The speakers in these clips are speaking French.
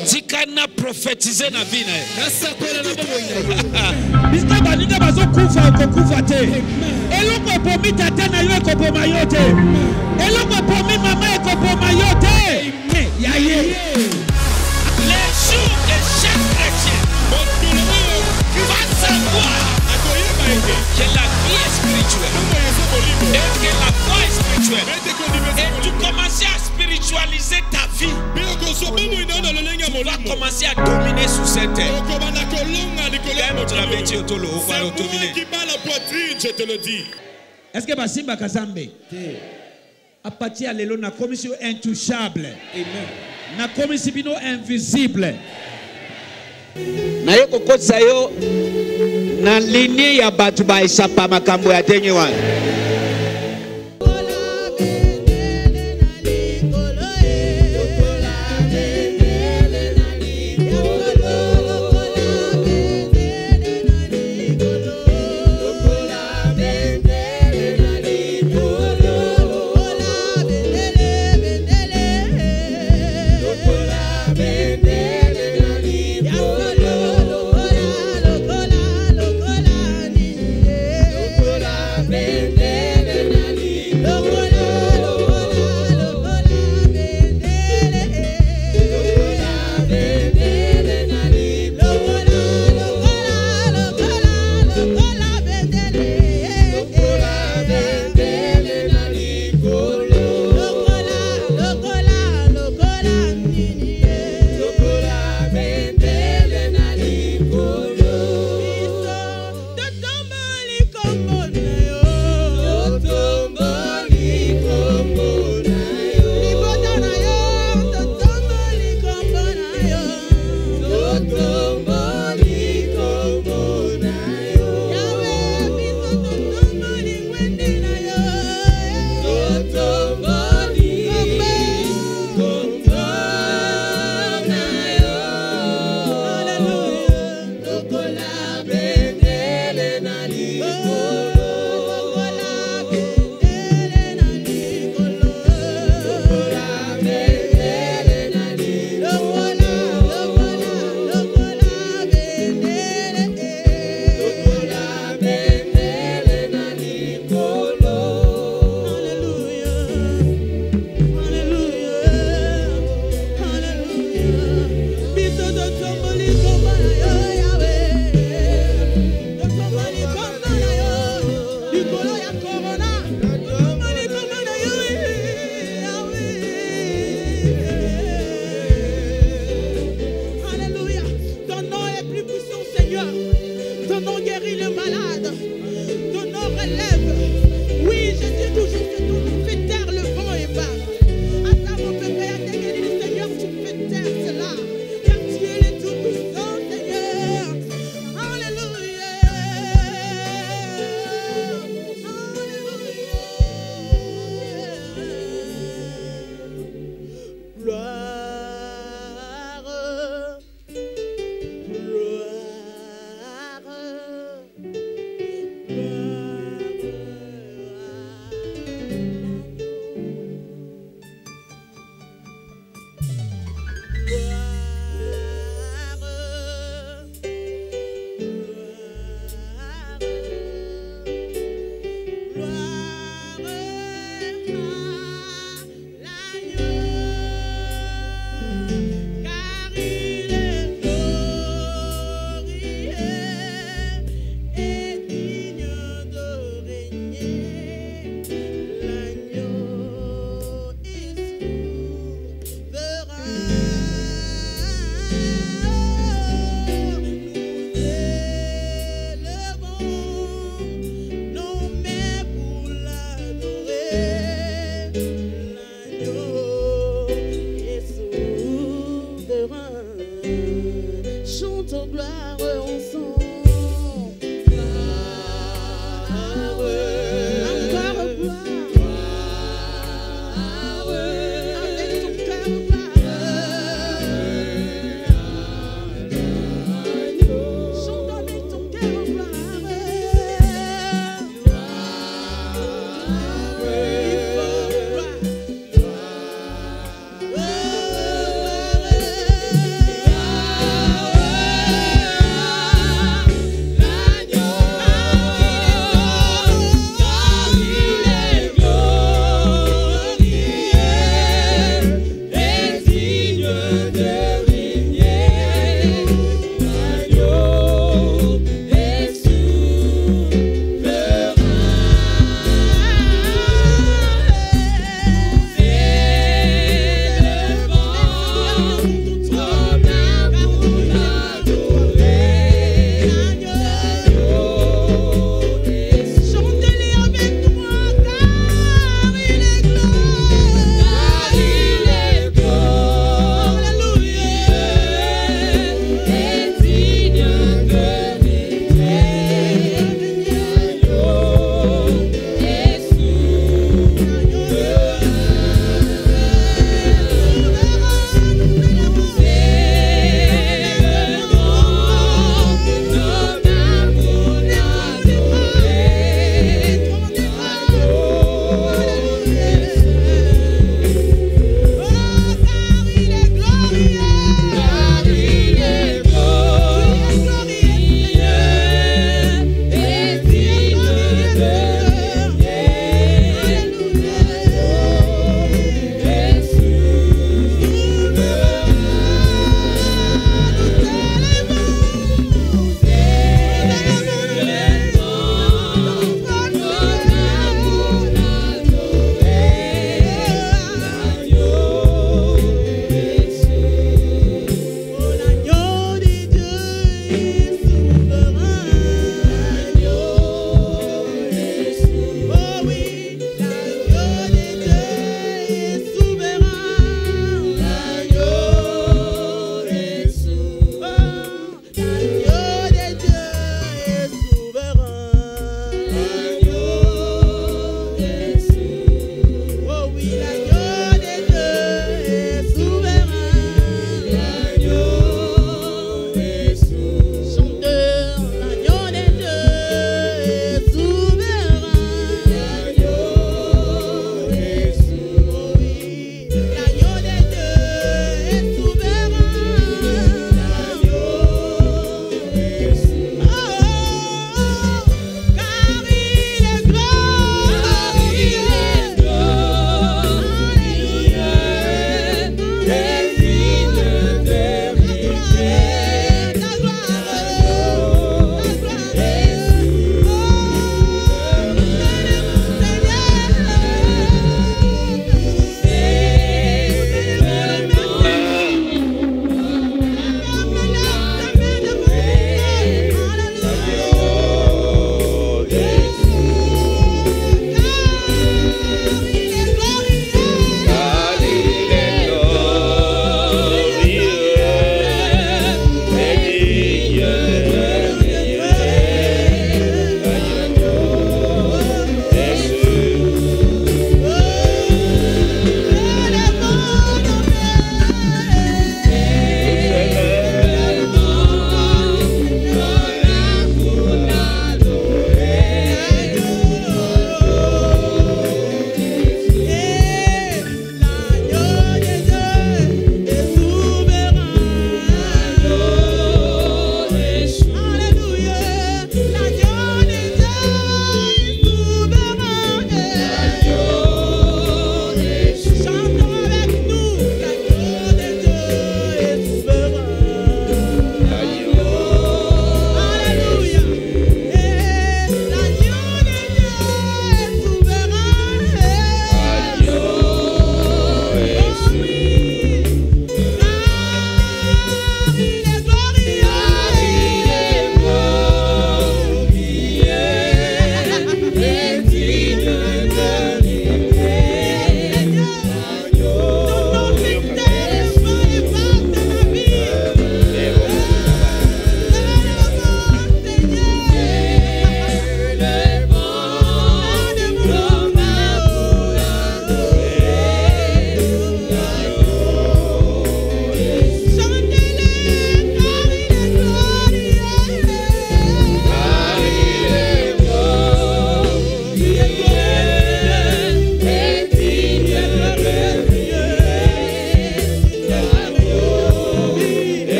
Tikana prophétiser na vie na. Bisna baninga bazo kufa ko kufa te. Eloko pomi tata na yo ko poma yote. Eloko pomi mama ko poma yote. Yaye. Les jours de chaque chrétien va savoir que la vie est spirituelle et que la foi est spirituelle. Et tu commences à spiritualiser ta vie. Tu vas commencer à dominer sur cette terre. Je te le dis. Est-ce que Basimba Kazambe? À partir de lelo na commission intouchable. Amen. Na commission bino invisible. Na yoko kotsa yo na linie ya batu ba esapa makambo ya denye wana. Bende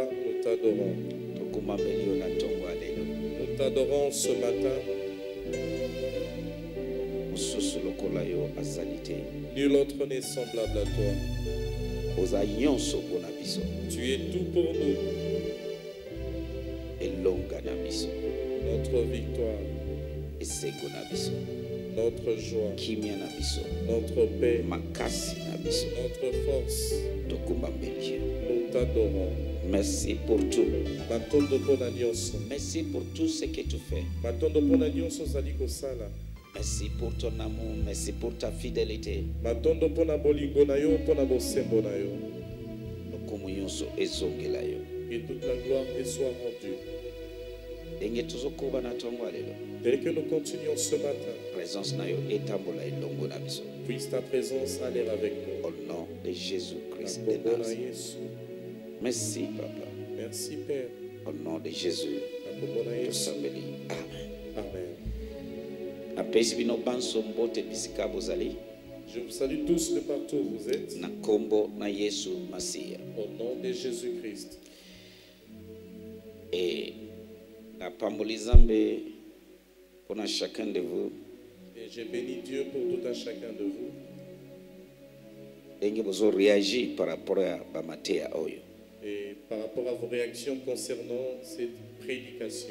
nous t'adorons. Nous t'adorons ce matin. Nul autre n'est semblable à toi. Tu es tout pour nous. Notre victoire, notre joie, notre paix, notre force. Nous t'adorons. Merci pour tout. Merci pour tout ce que tu fais. Merci pour ton amour. Merci pour ta fidélité. Et toute la gloire te soit rendue. Dès que nous continuons ce matin, puisse ta présence aller avec nous. Au nom de Jésus-Christ. Merci, Papa. Merci, Père. Au nom de Jésus. Amen. Amen. Je vous salue tous de partout où vous êtes. Au nom de Jésus-Christ. Et la Pambolizambe pour chacun de vous. Et je bénis Dieu pour tout un chacun de vous. Et vous réagissez par rapport à Bamatea Oyo. Et par rapport à vos réactions concernant cette prédication.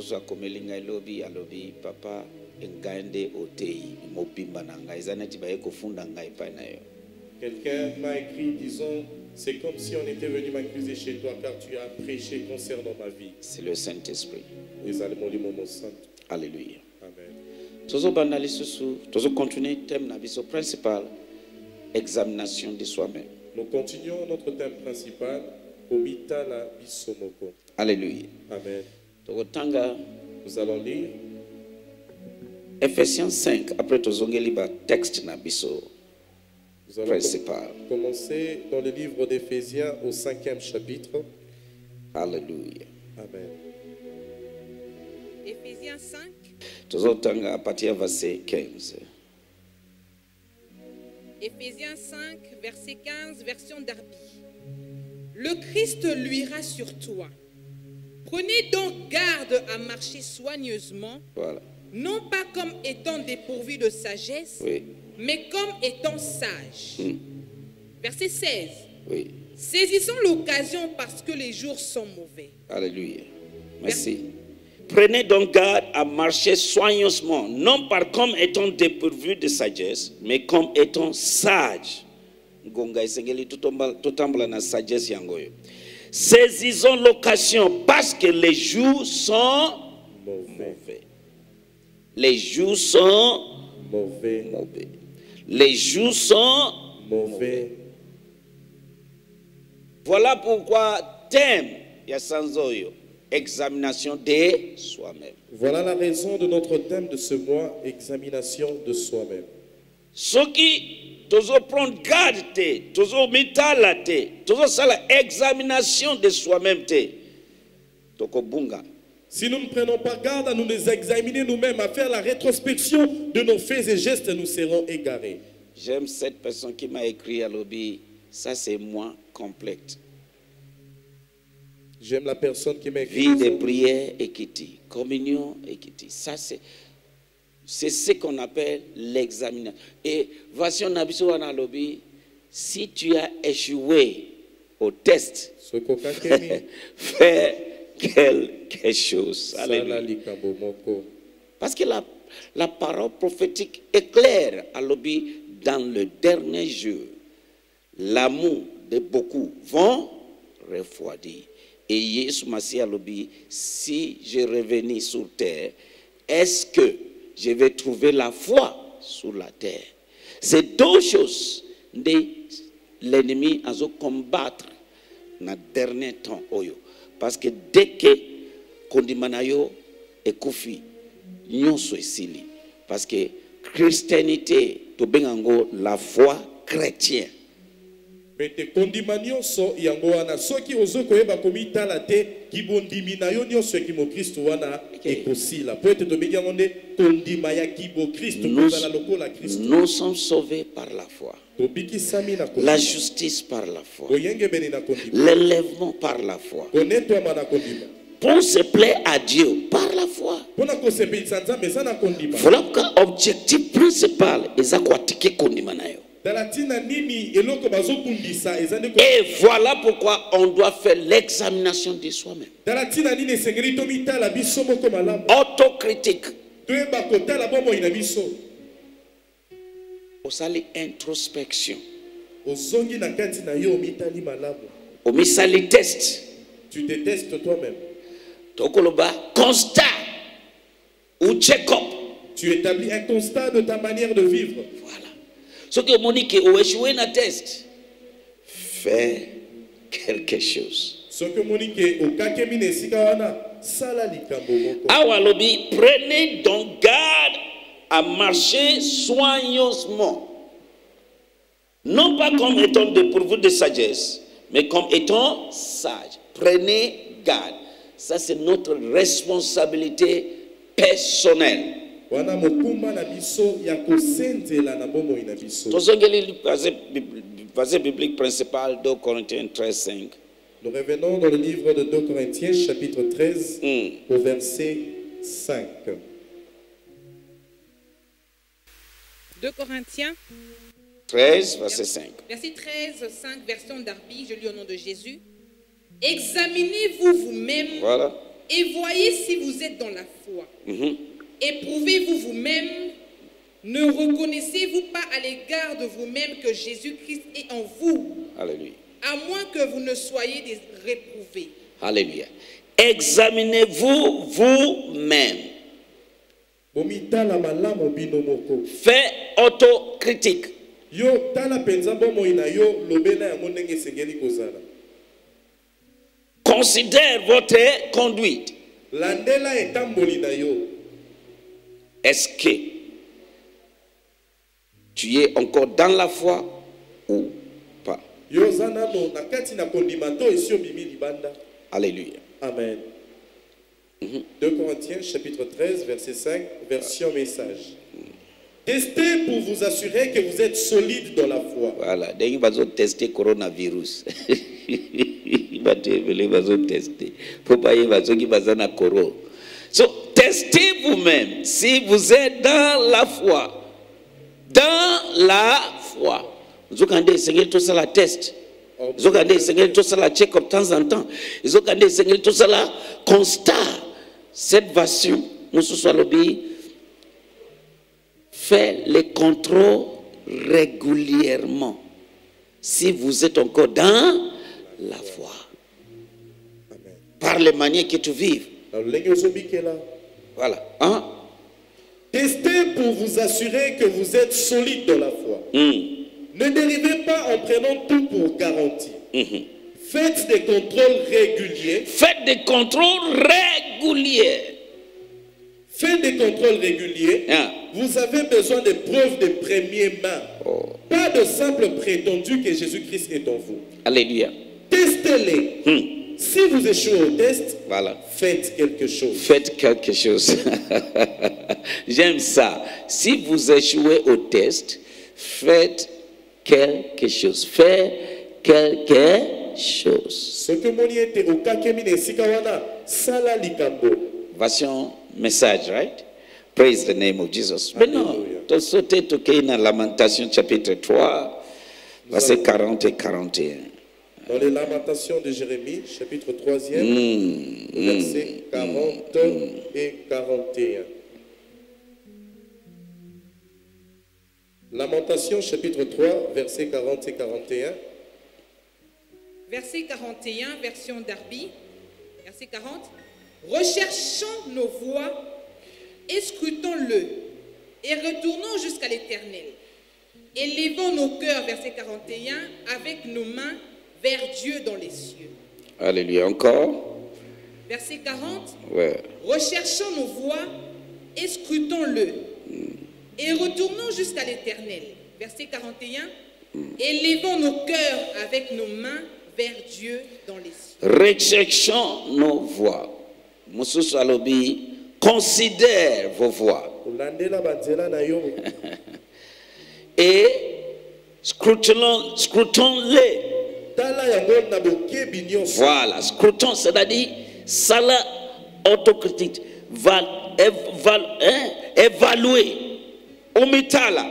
Papa engande otei mobimba na ngai zaneti ba ekofunda ngai pa na yo. Quelqu'un m'a écrit disant c'est comme si on était venu m'accuser chez toi car tu as prêché concernant ma vie. C'est le Saint-Esprit. Alléluia. Amen. Tozo bandali susu, tozo continuer thème na biso principal, examination de soi-même. Nous continuons notre thème principal, Omitala Bisomoko. Alléluia. Amen. Tokotanga, nous allons lire Ephésiens 5, après tozongeli ba texte na biso. Nous allons commencer dans le livre d'Éphésiens au 5e chapitre. Alléluia. Amen. Éphésiens 5. Tozotanga à partir verset 15. Éphésiens 5, verset 15, version Darby. Le Christ luira sur toi. Prenez donc garde à marcher soigneusement. Voilà. Non pas comme étant dépourvu de sagesse, oui, mais comme étant sage. Verset 16. Oui. Saisissons l'occasion parce que les jours sont mauvais. Alléluia. Merci. Prenez donc garde à marcher soigneusement, non pas comme étant dépourvu de sagesse, mais comme étant sage. Saisissons l'occasion parce que les jours sont mauvais. Les jours sont mauvais. Les jours sont mauvais. Voilà pourquoi thème Yasanzoyo, examination de soi-même. Voilà la raison de notre thème de ce mois, examination de soi-même. Ce qui tozo prendre garde te, tozo mitala te, tozo sala examination de soi-même te, toko bunga. Si nous ne prenons pas garde à nous examiner nous-mêmes, à faire la rétrospection de nos faits et gestes, nous serons égarés. J'aime cette personne qui m'a écrit à l'obéi. Ça, c'est moi complète. J'aime la personne qui m'a écrit. Vie de prière équité, communion équité. Ça, c'est ce qu'on appelle l'examination. Et voici on a besoin à l'obéi. Si tu as échoué au test, fais quelque chose. Alléluia. Parce que la parole prophétique est claire à l'obéi. Dans le dernier jour, l'amour de beaucoup vont refroidir. Et Jésus m'a dit à l'obéi, si je revenais sur terre, est-ce que je vais trouver la foi sur la terre? C'est deux choses que l'ennemi a combattre dans le dernier temps. Parce que dès que Kondimanayo est koufi, nous sommes ici. Parce que Christianité, la foi chrétienne. Pete kondima nyonso yango wana soki ozo koyeba komitala te kibondimi na yo nyonso ya kimo Kristo wana ekosila. Po ete tobengi yango nde kondima ya kibo Kristo kozala lokola Kristo. Nous sommes sauvés par la foi. Tobikisami na kondima. La justice par la foi. Koyengebeni na kondima. L'enlèvement par la foi. Konetwama na kondima. Pour se plaire à Dieu par la foi. Pona kosepelisa Nzambe eza na kondima. Voilà pourquoi objectif principal eza kwatike kondima na yo. Et voilà pourquoi on doit faire l'examination de soi-même. Autocritique. Osali introspection. Omisali test. Tu te testes toi-même. Tokoloba constat ou check-up. Tu établis un constat de ta manière de vivre. Voilà. Ce que Monique ou échoué na test, fais quelque chose. Ce que Monique ou kakemine sikawana salali kambo. Awalobi, prenez donc garde à marcher soigneusement, non pas comme étant dépourvu de sagesse, mais comme étant sage. Prenez garde. Ça c'est notre responsabilité personnelle. Wana mokumba na biso ya kosenzela na bomo ina biso. Tozongeli verset biblique principal 2 Corinthiens 13:5. Nous revenons dans le livre de 2 Corinthiens chapitre 13 au verset 5. 2 Corinthiens 13 verset 5. Verset 13, 5, version d'Arby, je lis au nom de Jésus. Examinez-vous vous-même, voilà, et voyez si vous êtes dans la foi. Éprouvez-vous vous-même, ne reconnaissez-vous pas à l'égard de vous-même que Jésus-Christ est en vous? Alléluia. À moins que vous ne soyez des réprouvés. Alléluia. Examinez-vous vous-même. Fais autocritique. Considère votre conduite. Est-ce que tu es encore dans la foi ou pas? Alléluia. Amen. 2 Corinthiens chapitre 13 verset 5 version message. Testez pour vous assurer que vous êtes solide dans la foi. Voilà, dès qu'ils vont tester coronavirus. Ils vont tester. Faut pas y aller qui va na coro. So, testez vous-même si vous êtes dans la foi. Dans la foi. Vous avez essayé tout ça la test. Vous avez essayé tout ça la check de temps en temps. Vous avez essayé tout ça la constat. Cette version, nous sommes fait les contrôles régulièrement. Si vous êtes encore dans la foi. Amen. Par les manières que tu vives. Voilà. Hein? Testez pour vous assurer que vous êtes solide dans la foi. Ne dérivez pas en prenant tout pour garantie. Faites des contrôles réguliers. Faites des contrôles réguliers. Faites des contrôles réguliers. Vous avez besoin de preuves de première main. Pas de simple prétendu que Jésus-Christ est en vous. Alléluia. Testez-les. Si vous échouez au test, voilà, faites quelque chose. Faites quelque chose. J'aime ça. Si vous échouez au test, faites quelque chose. Faites quelque chose. Ce que moni était au kakemine sikawana sala likambo. Version message, right? Praise the name of Jesus. Mais non, tu sauté toqué dans Lamentation chapitre 3, verset 40 et 41. Dans les Lamentations de Jérémie, chapitre 3e, versets 40 et 41. Lamentations, chapitre 3, versets 40 et 41. Verset 41, version d'Arby. Verset 40. Recherchons nos voies et scrutons-le et retournons jusqu'à l'Éternel. Élevons nos cœurs, verset 41, avec nos mains vers Dieu dans les cieux. Alléluia. Encore. Verset 40. Ouais. Recherchons nos voies et scrutons-le et retournons jusqu'à l'Éternel. Verset 41. Élevons nos cœurs avec nos mains vers Dieu dans les cieux. Recherchons nos voies. Mosusu alobi, considère vos voies. Et scrutons-les. Voilà, scrutons, c'est-à-dire, sala autocritique, évaluer, omitala.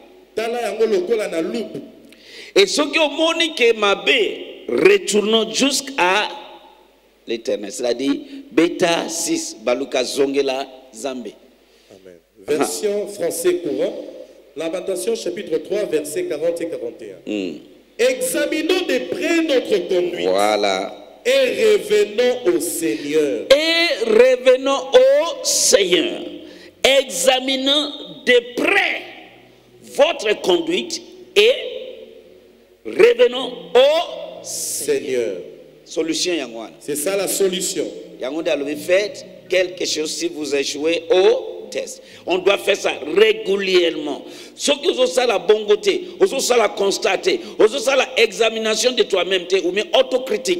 Et ce qui est monique mabé, retournons jusqu'à l'éternel, c'est-à-dire, bêta 6, baluka zongela zambe. Amen. Version français courant, Lamentation chapitre 3, versets 40 et 41. Examinons de près notre conduite. Voilà. Et revenons au Seigneur. Et revenons au Seigneur. Examinons de près votre conduite et revenons au Seigneur. Solution Yangwan. C'est ça la solution. Yangwan a fait quelque chose si vous échouez au test. On doit faire ça régulièrement. Ce que vous avez la bonne côté, vous avez la constater, vous avez la examination de toi-même, ou bien autocritique.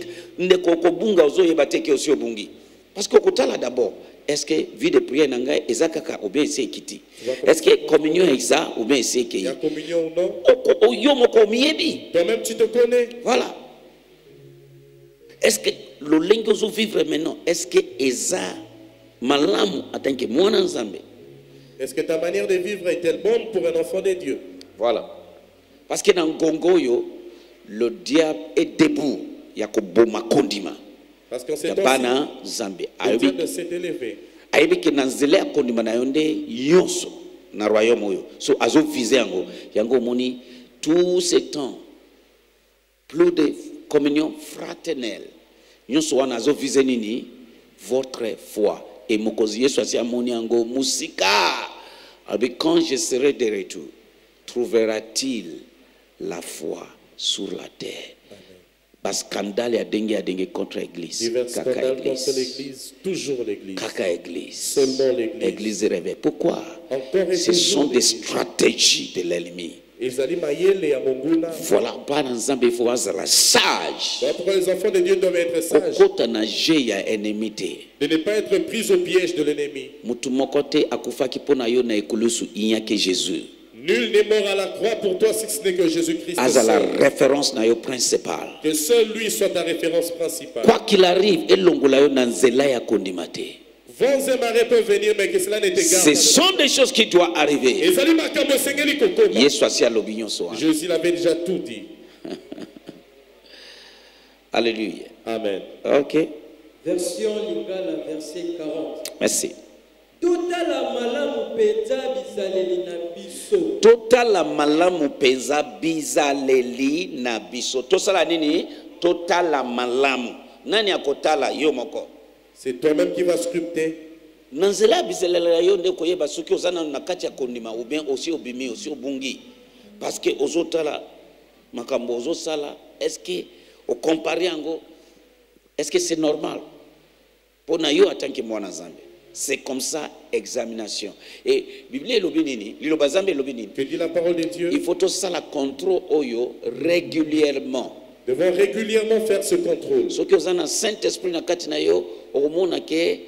Parce que là d'abord, est-ce que vie de prière nanga ezakaka ou bien c'est kiti? Est-ce que communion est ça ou bien c'est qui? Il y a communion ou non? Toi-même tu te connais. Voilà. Est-ce que le lingue que vous vivez maintenant, est-ce que eza malamu atanke mwana nzambe? Est-ce que ta manière de vivre est-elle bonne pour un enfant de Dieu? Voilà. Parce que dans Gongoyo, le diable est debout. Il y a boma kondima. Parce qu'on s'est bana nzambe. Le diable s'est élevé. Aibi ke nanzele kondima na yonde yonso na royaume oyo. So azo viser yango moni tout ce temps plus de communion fraternelle. Yonso wana azo viser nini votre foi. Et mokozi yesu asi amoni yango musika. Abi quand je serai de retour, trouvera-t-il la foi sur la terre? Parce que scandale a dengue contre l'église. Kaka église, toujours l'église. Kaka église. Seulement l'église. L'église réveille. Pourquoi? Ce sont des stratégies de l'ennemi. Voilà, pas ensemble, il faut être sage. Pourquoi les enfants de Dieu doivent être sages? De ne pas être pris au piège de l'ennemi. Nul n'est mort à la croix pour toi si ce n'est que Jésus-Christ. La référence principale. Que seul lui soit ta référence principale. Quoi qu'il arrive, vents et marées peuvent venir, mais que cela n'était ce sont des choses qui doivent arriver. Jésus l'avait déjà tout dit. Alléluia. Amen. Ok. Version Lingala, verset 40. Merci. Totala malamu peza bizaleli na biso. Totala malamu peza bizaleli na biso. Tosala nini? Totala malamu. Nani akotala yo moko? C'est toi-même qui vas sculpter. Nanzela bizelela yo nde koyeba soki ozana na kati ya kondima ou bien aussi obimi aussi obungi. Parce que ozotala makambo ozosala, est-ce que au comparer ango, est-ce que c'est normal? Pour na yo atanki mwana zambe. C'est comme ça, examination. Et Bible lobinini, lilobazambe lobinini. Que dit la parole de Dieu? Il faut tout ça la contrôle oyo régulièrement. Devons régulièrement faire ce contrôle. Ce que vous avez un Saint-Esprit na kati na yo, au monde ke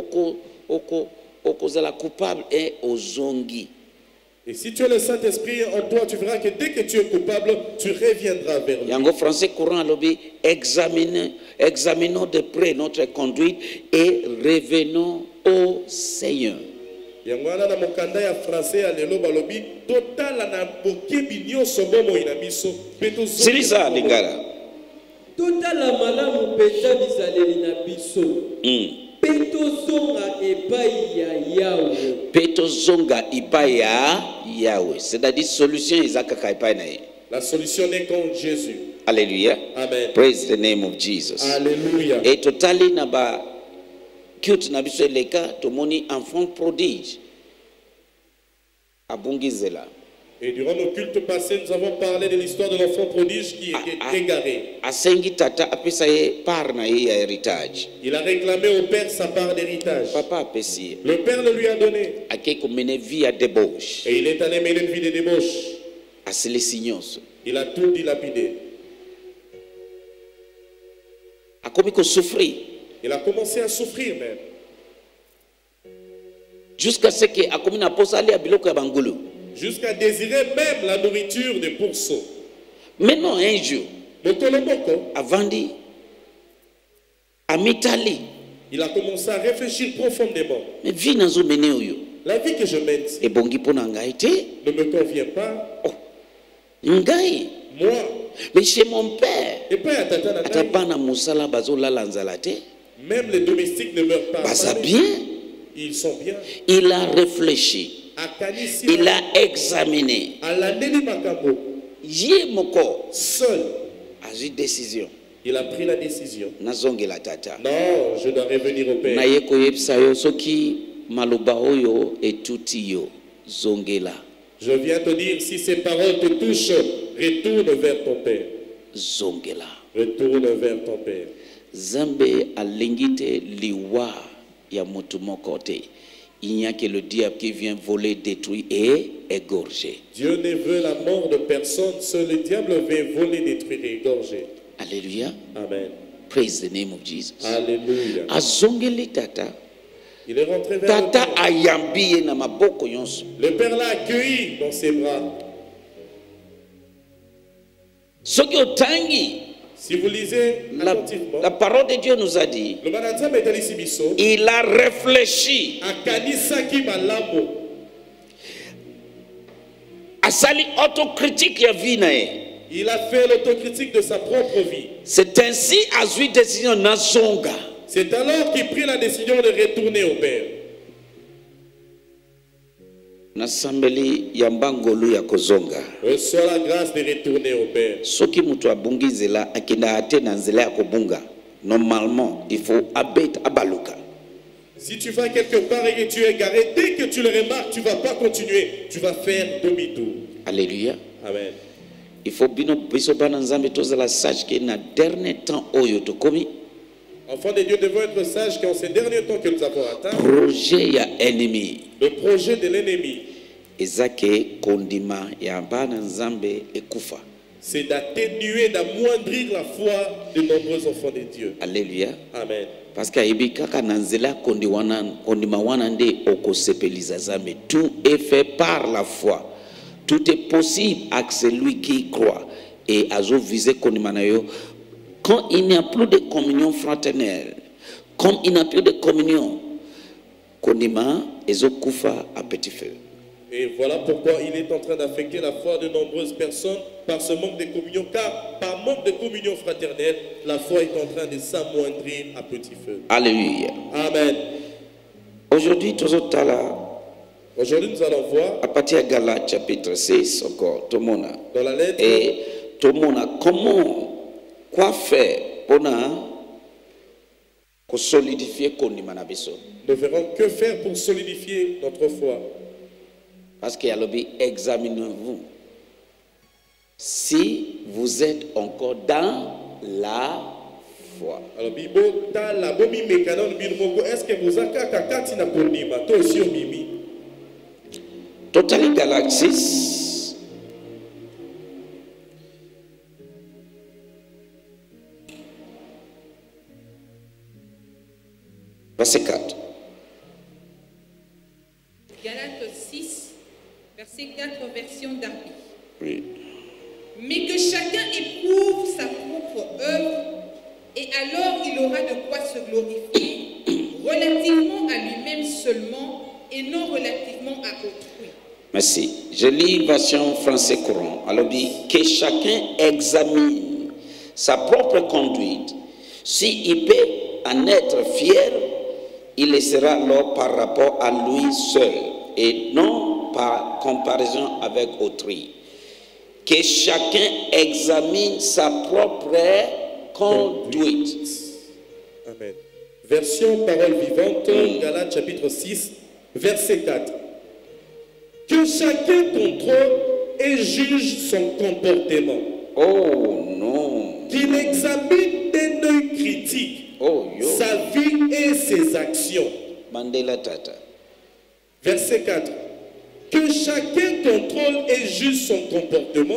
oko zala coupable et ozongi. Et si tu as le Saint-Esprit en toi, tu verras que dès que tu es coupable, tu reviendras vers lui. Yango français courant lobby, examinons de près notre conduite et revenons au Seigneur. Yangwana na mokanda ya français alelo balobi total na bokebi nyonso bomo ina biso peto zo. C'est ça lingala. Total malamu peta bizaleli na biso. Peto zonga epai ya Yahweh. Peto zonga epai ya Yahweh. C'est-à-dire solution ezakaka epai na ye. La solution n'est qu'en Jésus. Alléluia. Amen. Praise the name of Jesus. Alléluia. Et totali na ba cute na biso leka tomoni enfant prodige abungizela. Et durant nos cultes passés, nous avons parlé de l'histoire de l'enfant prodige qui était égaré. Asengi tata apesa ye part na ye ya héritage. Il a réclamé au père sa part d'héritage. Papa apesi. Le père le lui a donné. Ake ko mene vie à débauche. Et il est allé mener une vie de débauche. Asele signons. Il a tout dilapidé. A commis qu'on souffrit. Il a commencé à souffrir même. Jusqu'à ce qu'il a commis une pause aller à Biloko ya Bangulu. Jusqu'à désirer même la nourriture des pourceaux. Maintenant, un jour, Motolomoko, avant dit, à Mitali, il a commencé à réfléchir profondément. mais vie n'a pas mené au yo. La vie que je mène Et bongi pona ngaite, ne me convient pas. ngai. Moi, Mais chez mon père, et pas à Tata Nanaï, atapana musala bazola lanzalate, même les domestiques ne meurent pas. baza affamés. bien. Ils sont bien. Il a réfléchi, À Kanisi, il a examiné. à la Nelly Makambo, Yé moko, seul, a eu décision. il a pris la décision. Nazongi la tata. Non, je dois revenir au Père. Na ye koyebisa yo soki maloba oyo etuti yo zongela. Je viens te dire, si ces paroles te touchent, retourne vers ton Père. Zongela. Retourne vers ton Père. Zambe alingite liwa ya mutu moko te. Il n'y a que le diable qui vient voler, détruire et égorger. Dieu ne veut la mort de personne, seul le diable vient voler, détruire et égorger. Alléluia. Amen. Praise the name of Jesus. Alléluia. Azongeli tata. Il est rentré vers le Tata Père. ayambiye na maboko yonso. Le Père l'a accueilli dans ses bras. Soki otangi, Si vous lisez la attentivement, parole de Dieu nous a dit, le Mananzam est allé Sibiso, il a réfléchi. à Kanisaki Malamo. Asali autocritique ya vie na ye. Il a fait l'autocritique de sa propre vie. C'est ainsi azui décision na zonga. C'est alors qu'il prit la décision de retourner au Père. Na sambeli ya mbangolu ya kozonga. Reçois la grâce de retourner au Père. Soki mutu abungi nzela akenda ate na nzela ya kobunga. Normalement, il faut abet abaluka. Si tu vas quelque part et que tu es garé, dès que tu le remarques, tu ne vas pas continuer. Tu vas faire demi-tour. Alléluia. Amen. Il faut bino biso bana nzambe tozala sage ke na dernier temps oyo tokomi. Enfants de Dieu devons être sages qu'en ces derniers temps que nous avons atteint, Projet ya ennemi. le projet de l'ennemi, Ezake kondima ya bana nzambe ekufa. c'est d'atténuer, d'amoindrir la foi de nombreux enfants de Dieu. Alléluia. Amen. Parce que ayebi kaka na nzela kondima wana nde okosepeliza zambe. Tout est fait par la foi. Tout est possible à celui qui croit. Et azo visé kondima na yo. Quand il n'y a plus de communion fraternelle, comme il n'y a plus de communion, kondima ezo kufa à petit feu. Et voilà pourquoi il est en train d'affecter la foi de nombreuses personnes par ce manque de communion, car par manque de communion fraternelle, la foi est en train de s'amoindrir à petit feu. Alléluia. Amen. Aujourd'hui, Aujourd'hui, nous allons voir à partir de Galates chapitre 6, encore, Tomona. dans la lettre, Et Tomona, quoi faire pour solidifier kondima na biso? nous verrons que faire pour solidifier notre foi. Parce qu'il y a le but, examinez-vous si vous êtes encore dans la foi. Alors, Bibo, ta la bomi mekanon bilmoko, est-ce que vous avez kakati na kondima, toi aussi au mimi? Totally Galates 6. Verset 4. Galates 6, verset 4, version Darby. Oui. Mais que chacun éprouve sa propre œuvre, et alors il aura de quoi se glorifier relativement à lui-même seulement et non relativement à autrui. Merci. Je lis version français courant. Alors dit que chacun examine sa propre conduite. S'il peut en être fier, il le sera alors par rapport à lui seul et non par comparaison avec autrui. Que chacun examine sa propre conduite. Amen. Version parole vivante, Galates chapitre 6, verset 4. Que chacun contrôle et juge son comportement. Oh non. Qu'il examine d'un œil critique Oh yo. sa vie et ses actions. Mandela Tata. Verset 4. Que chacun contrôle et juge son comportement.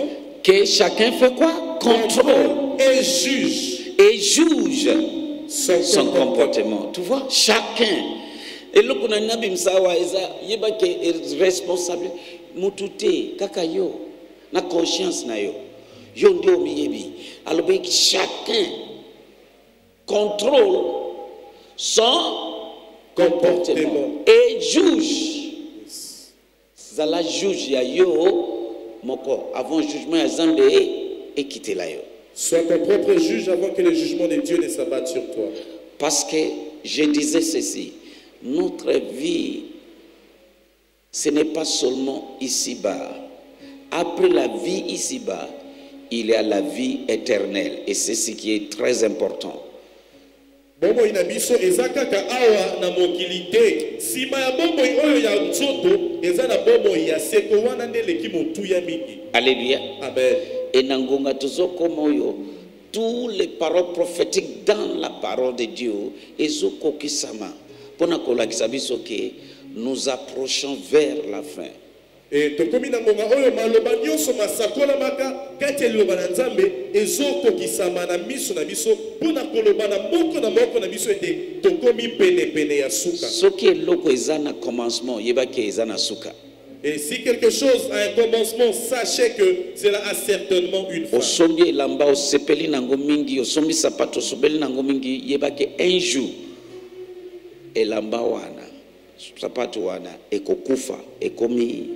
Que chacun fait quoi? Contrôle. Et juge. Et juge son comportement. Tu vois, chacun. Et là, on a un abimsawa, il y a responsable. Mutute, kakayo, na conscience na yo. Yo ndio miyebi. Alors, chacun contrôle son comportement et juge. Ça la juge ya yo moko avant jugement ya Zambé et quitter la yo. Sois ton propre juge avant que le jugement de Dieu ne s'abatte sur toi. Parce que je disais ceci, notre vie, ce n'est pas seulement ici-bas. Après la vie ici-bas, il y a la vie éternelle. Et c'est ce qui est très important. Bomo inabiso ezakaka awa na mokilité. Sima ya bomo oyo ya nzoto eza na bomo ya seko wana nde leki motu ya mingi. Alléluia. Amen. Et nangonga tozoko moyo, tous les paroles prophétiques dans la parole de Dieu, ezoko kisama. Pona kola kisabiso ke nous approchons vers la fin. Et tokomi nangonga oyo maloba nyonso masakola maka kati loba na Nzambe ezoko kisama na miso na biso pona koloba na moko na biso ete tokomi pene ya suka. Soki eloko eza na commencement, yebaki eza na suka. Et si quelque chose a un commencement, sachez que cela a certainement une fin. Osombi elamba osepeli nango mingi, osombi sapato osepeli nango mingi, yebaki un jour elamba wana sapato wana ekokufa ekomi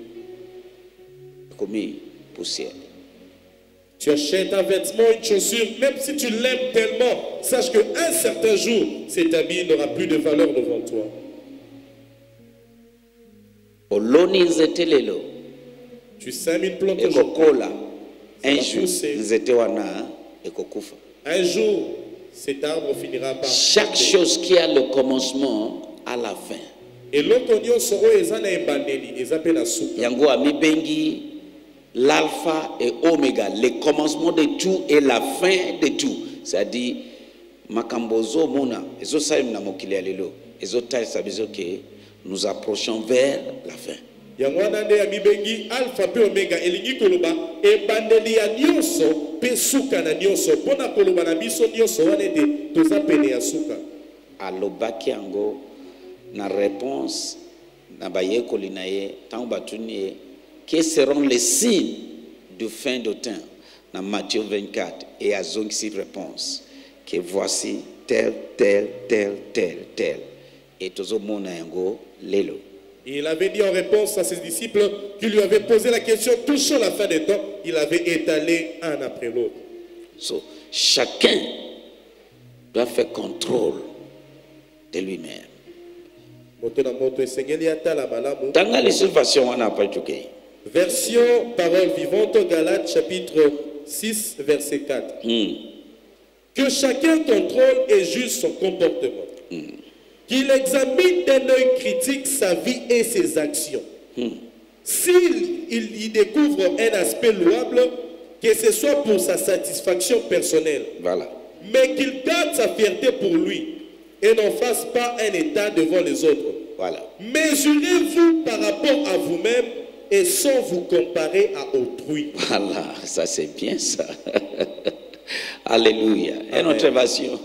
poussière. Tu achètes un vêtement, une chaussure, même si tu l'aimes tellement, sache qu'un certain jour, cet habit n'aura plus de valeur devant toi. Oloni nzetelelo. Tu sèmes une plante ekokola. Un jour, nzete wana ekokufa. Un jour, cet arbre finira par... Chaque chose qui a le commencement a la fin. Et l'autre nyonso oyo eza na ebandeli eza pe na suka. Yango amibengi l'alpha et oméga, le commencement de tout et la fin de tout. C'est-à-dire makambozo mona ezo salim na mokili ya lelo ezo talisa biso ke nous approchons vers la fin. Yango wana nde amibengi alpha pe omega elingi koloba ebandeli ya nyonso pe suka na nyonso pona koloba na biso nyonso wana ete toza pene ya suka. Alobaki yango na réponse na bayekoli na ye tango batuni ye quels seront les signes de fin de temps dans Matthieu 24 et à zongisi réponse que voici tel et tozo mona yango lelo. Il avait dit en réponse à ses disciples qui lui avaient posé la question touchant la fin des temps, il avait étalé un après l'autre. So, chacun doit faire contrôle de lui-même. Tanga les versions on a pas tuké. Version parole vivante Galates chapitre 6 verset 4. Que chacun contrôle et juge son comportement. Qu'il examine d'un œil critique sa vie et ses actions. S'il y découvre un aspect louable, que ce soit pour sa satisfaction personnelle, voilà, mais qu'il garde sa fierté pour lui et n'en fasse pas un état devant les autres. Voilà. Mesurez-vous par rapport à vous-même et sans vous comparer à autrui. Voilà, ça c'est bien ça. Alléluia. Et notre version.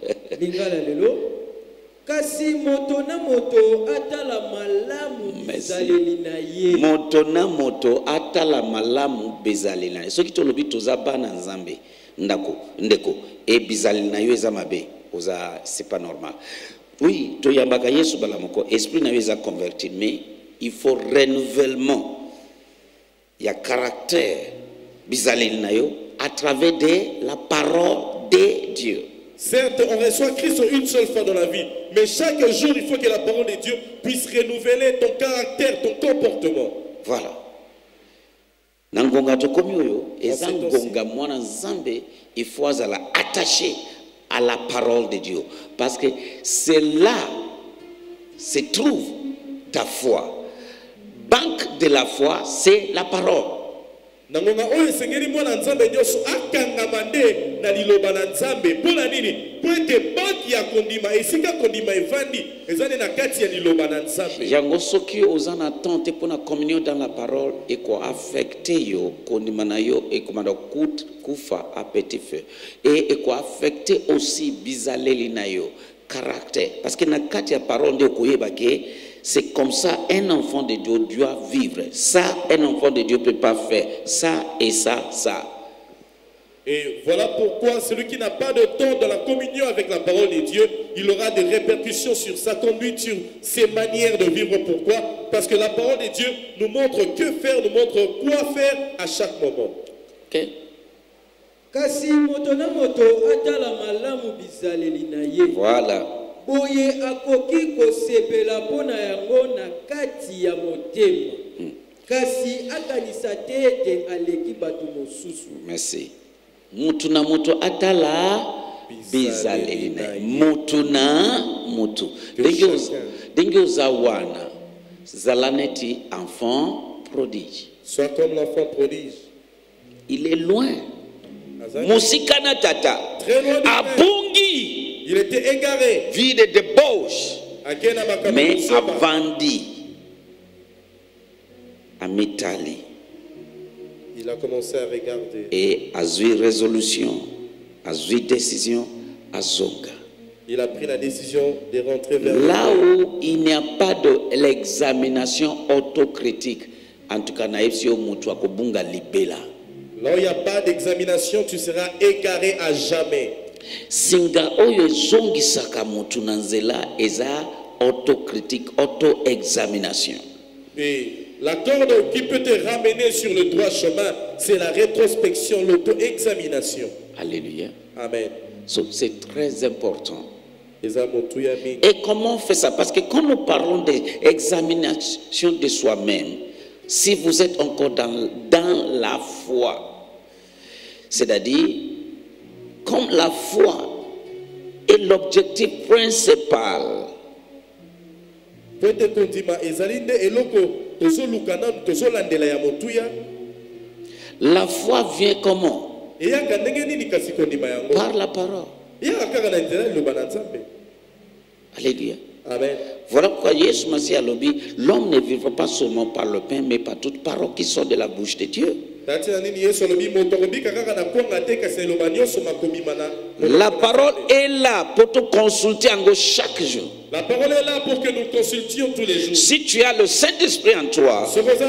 Kasi moto na moto atala malamu bezaleli na ye. Moto na moto atala malamu bezaleli na ye. Soki tolobi toza bana nzambe ndeko e bizaleli na yo eza mabe oza c'est pas normal. Oui, to yambaka Yesu bala moko esprit na yo eza converti mais il faut renouvellement. Il y a caractère bizaleli na yo à travers de la parole de Dieu. Certes, on reçoit Christ une seule fois dans la vie, mais chaque jour, il faut que la parole de Dieu puisse renouveler ton caractère, ton comportement. Voilà. Nangonga tokomi oyo, ezangonga mwana nzambe, il faut la attacher à la parole de Dieu, parce que c'est là se trouve ta foi. Banque de la foi, c'est la parole. Nangonga oyo sengeli mwana nzambe nyoso akangama nde na liloba na nzambe pona nini po ete banki maki ya kondima esika kondima evandi ezane na kati ya liloba na Nzambe. Yango soki oza na tente pour la communion dans la parole et ko affecte yo kondima na yo et komanda kufa à petit feu et ko affecte aussi bizaleli na yo caractère parce que na kati ya parole de koyeba ke c'est comme ça un enfant de Dieu doit vivre. Ça un enfant de Dieu peut pas faire. Ça et ça ça. Et voilà pourquoi celui qui n'a pas de temps dans la communion avec la parole de Dieu, il aura des répercussions sur sa conduite, sur ses manières de vivre. Pourquoi? Parce que la parole de Dieu nous montre que faire, nous montre quoi faire à chaque moment. Ok. Kasi moto na moto atala malamu bizaleli na ye. Voilà. Boye akoki kosepela pona yango na kati ya motema. Kasi akanisa te aleki batu mosusu. Merci. Mutu na mutu atala bizaleli na mutu na mutu. Dengi oza wana zalaneti enfant prodige. Soit comme l'enfant prodige. Il est loin. Musikana tata. Très loin de Abungi. Il était égaré. Vie de débauche. Mais avandi. Amitali. Il a commencé à regarder. Et a eu résolution, a eu décision, à zonga. Il a pris la décision de rentrer vers là où il n'y a pas de l'examination autocritique, en tout cas, naïfsio mutua kobunga libela. Là où il n'y a pas d'examination, tu seras égaré à jamais. Singa oyo zongi saka mutu nanzela eza autocritique, auto-examination. Et la corde qui peut te ramener sur le droit chemin, c'est la rétrospection, l'auto-examination. Alléluia. Amen. So, c'est très important. Et comment on fait ça? Parce que quand nous parlons d'examination de soi-même, si vous êtes encore dans la foi, c'est-à-dire, comme la foi est l'objectif principal, la foi vient comment? Par la parole. Alléluia. Amen. Voilà pourquoi Jésus Massia lobby, l'homme ne vivra pas seulement par le pain, mais par toute parole qui sort de la bouche de Dieu. La parole est là pour te consulter en gauche chaque jour. La parole est là pour que nous consultions tous les jours. Si tu as le Saint-Esprit en toi,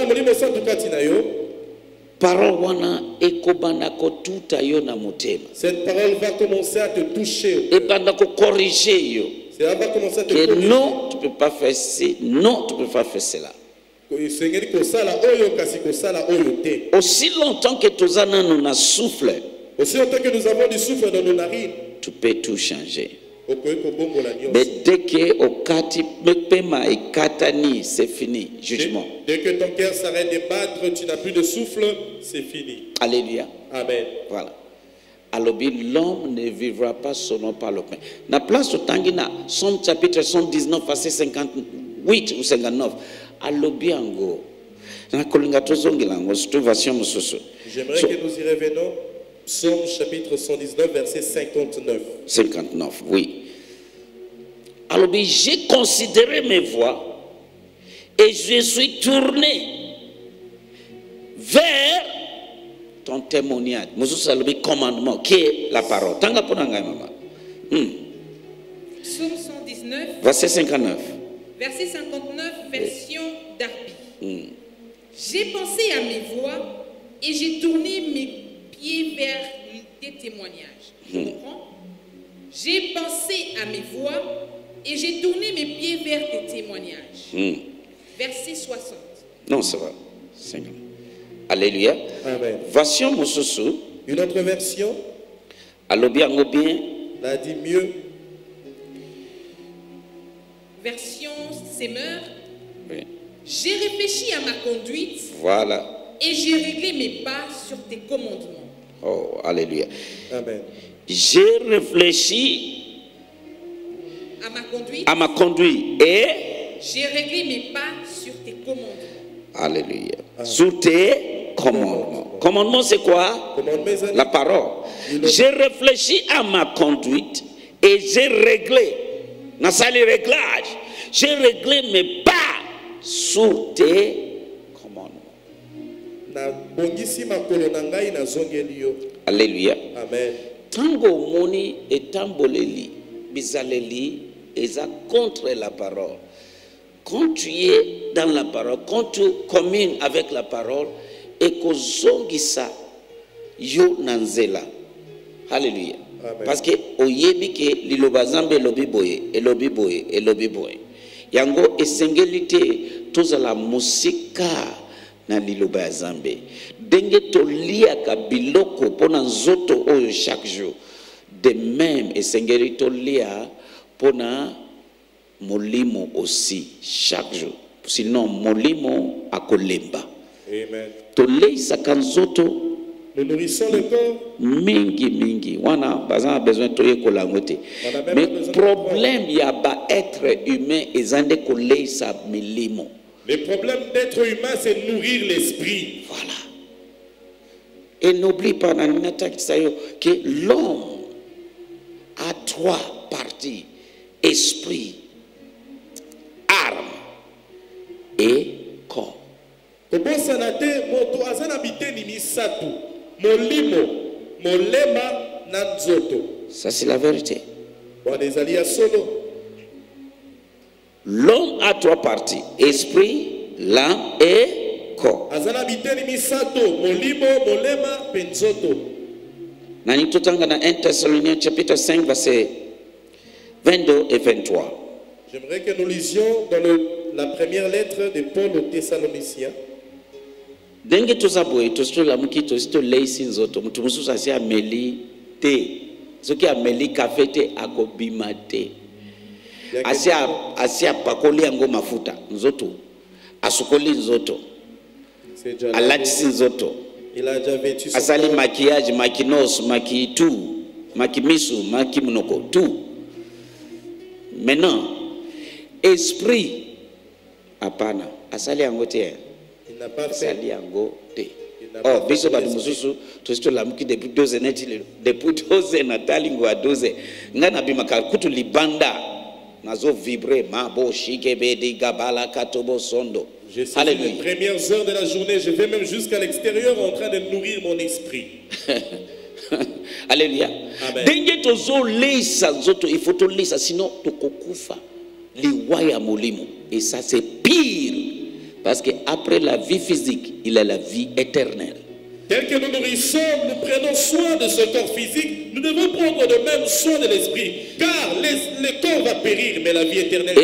cette parole va commencer à te toucher. Et corriger. Ça va commencer à te corriger. Non, tu ne peux pas faire ci. Non, tu ne peux pas faire cela. Aussi longtemps que tous nous souffle, aussi longtemps que nous avons du souffle dans nos narines, tu peux tout changer. Mais dès que au kati mepema et katani, c'est fini, jugement. Dès que ton cœur s'arrête de battre, tu n'as plus de souffle, c'est fini. Alléluia. Amen. Voilà. Alors l'homme ne vivra pas seulement par le pain. Na place au Tangina, Somme chapitre 119, verset 58 ou 59. Alobiango. J'aimerais que nous y revenons. Psaume chapitre 119, verset 59. 59, oui. Alors, j'ai considéré mes voies et je suis tourné vers ton témoignage. Moussous Alobi, commandement, qui est la parole. Tanga ponanga mama. Psaume 119, verset 59. Verset 59, version d'Arbi. J'ai pensé à mes voies et j'ai tourné mes pieds vers tes témoignages. Tu comprends? J'ai pensé à mes voies et j'ai tourné mes pieds vers tes témoignages. Verset 60. Non, ça va. 50. Alléluia. Amen. Version Moussousou. Une autre version. Alobiango bien. La dit mieux. Version Semeur. Oui. J'ai réfléchi à ma conduite. Voilà. Et j'ai réglé mes pas sur tes commandements. Oh, alléluia. Amen. J'ai réfléchi à ma conduite et j'ai réglé mes pas sur tes commandements. Alléluia. Sur tes commandements. Commandement, c'est quoi? La parole. J'ai réfléchi à ma conduite Et j'ai réglé, dans ça les réglages, j'ai réglé mes pas sur tes commandements. Alléluia. Amen. Tango moni et tamboleli, bizaleli, et ça contre la parole. Quand tu es dans la parole, quand tu communes avec la parole, et que zongisa yo nanzela. Alléluia. Amen. Parce que oyebi ke lilobazambe lobi boye, elobi boye, elobi boye. Yango esengelite toza la musika na lilobazambe. Denge tolia ka biloko pona nzoto oyo chaque jour. De même esengelite tolia pona molimo aussi chaque jour. Sinon molimo akolemba. Amen. Toleisa kanzoto. Nous nourrissons le corps. Mingi. Wana bazan a besoin toye kolangote. Mais problème y a ba être humain et zande koleisa milimo. Le problème d'être humain, c'est nourrir l'esprit. Voilà. Et n'oublie pas que l'homme a 3 parties: esprit, âme et corps. Ça, c'est la vérité. L'homme a 3 parties: esprit, l'âme et corps. Nani totanga na 1 Thessaloniciens chapitre 5 verset 22 et 23. J'aimerais que nous lisions dans la première lettre de Paul aux Thessaloniciens. Denge tozaboye tostola mukito sto leisi nzoto mtu mususu asi ameli te soki ameli kafe te akobima te asi apakoli yango mafuta nzoto asukoli nzoto alatisi nzoto asali maquillage makinos makitu makimisu makimunoko tout. Maintenant esprit apana asali yango te. Il n'a pas fait. Oh, biso ba mususu to la muki depuis 12 ans depuis 12 ans natali ngwa 12 ngana bimaka kutu libanda nazo vibrer mabo shikebedi gabala katobo sondo. Je suis les premières heures de la journée, je vais même jusqu'à l'extérieur en train de nourrir mon esprit. Alléluia. Denge tozo leisa zoto il faut to leisa sinon tokokufa liwaya molimo et ça c'est pire. Parce qu'après la vie physique, il y a la vie éternelle. Tel que nous nourrissons, nous prenons soin de ce corps physique, nous devons prendre de même soin de l'esprit. Car le corps va périr, mais la vie éternelle.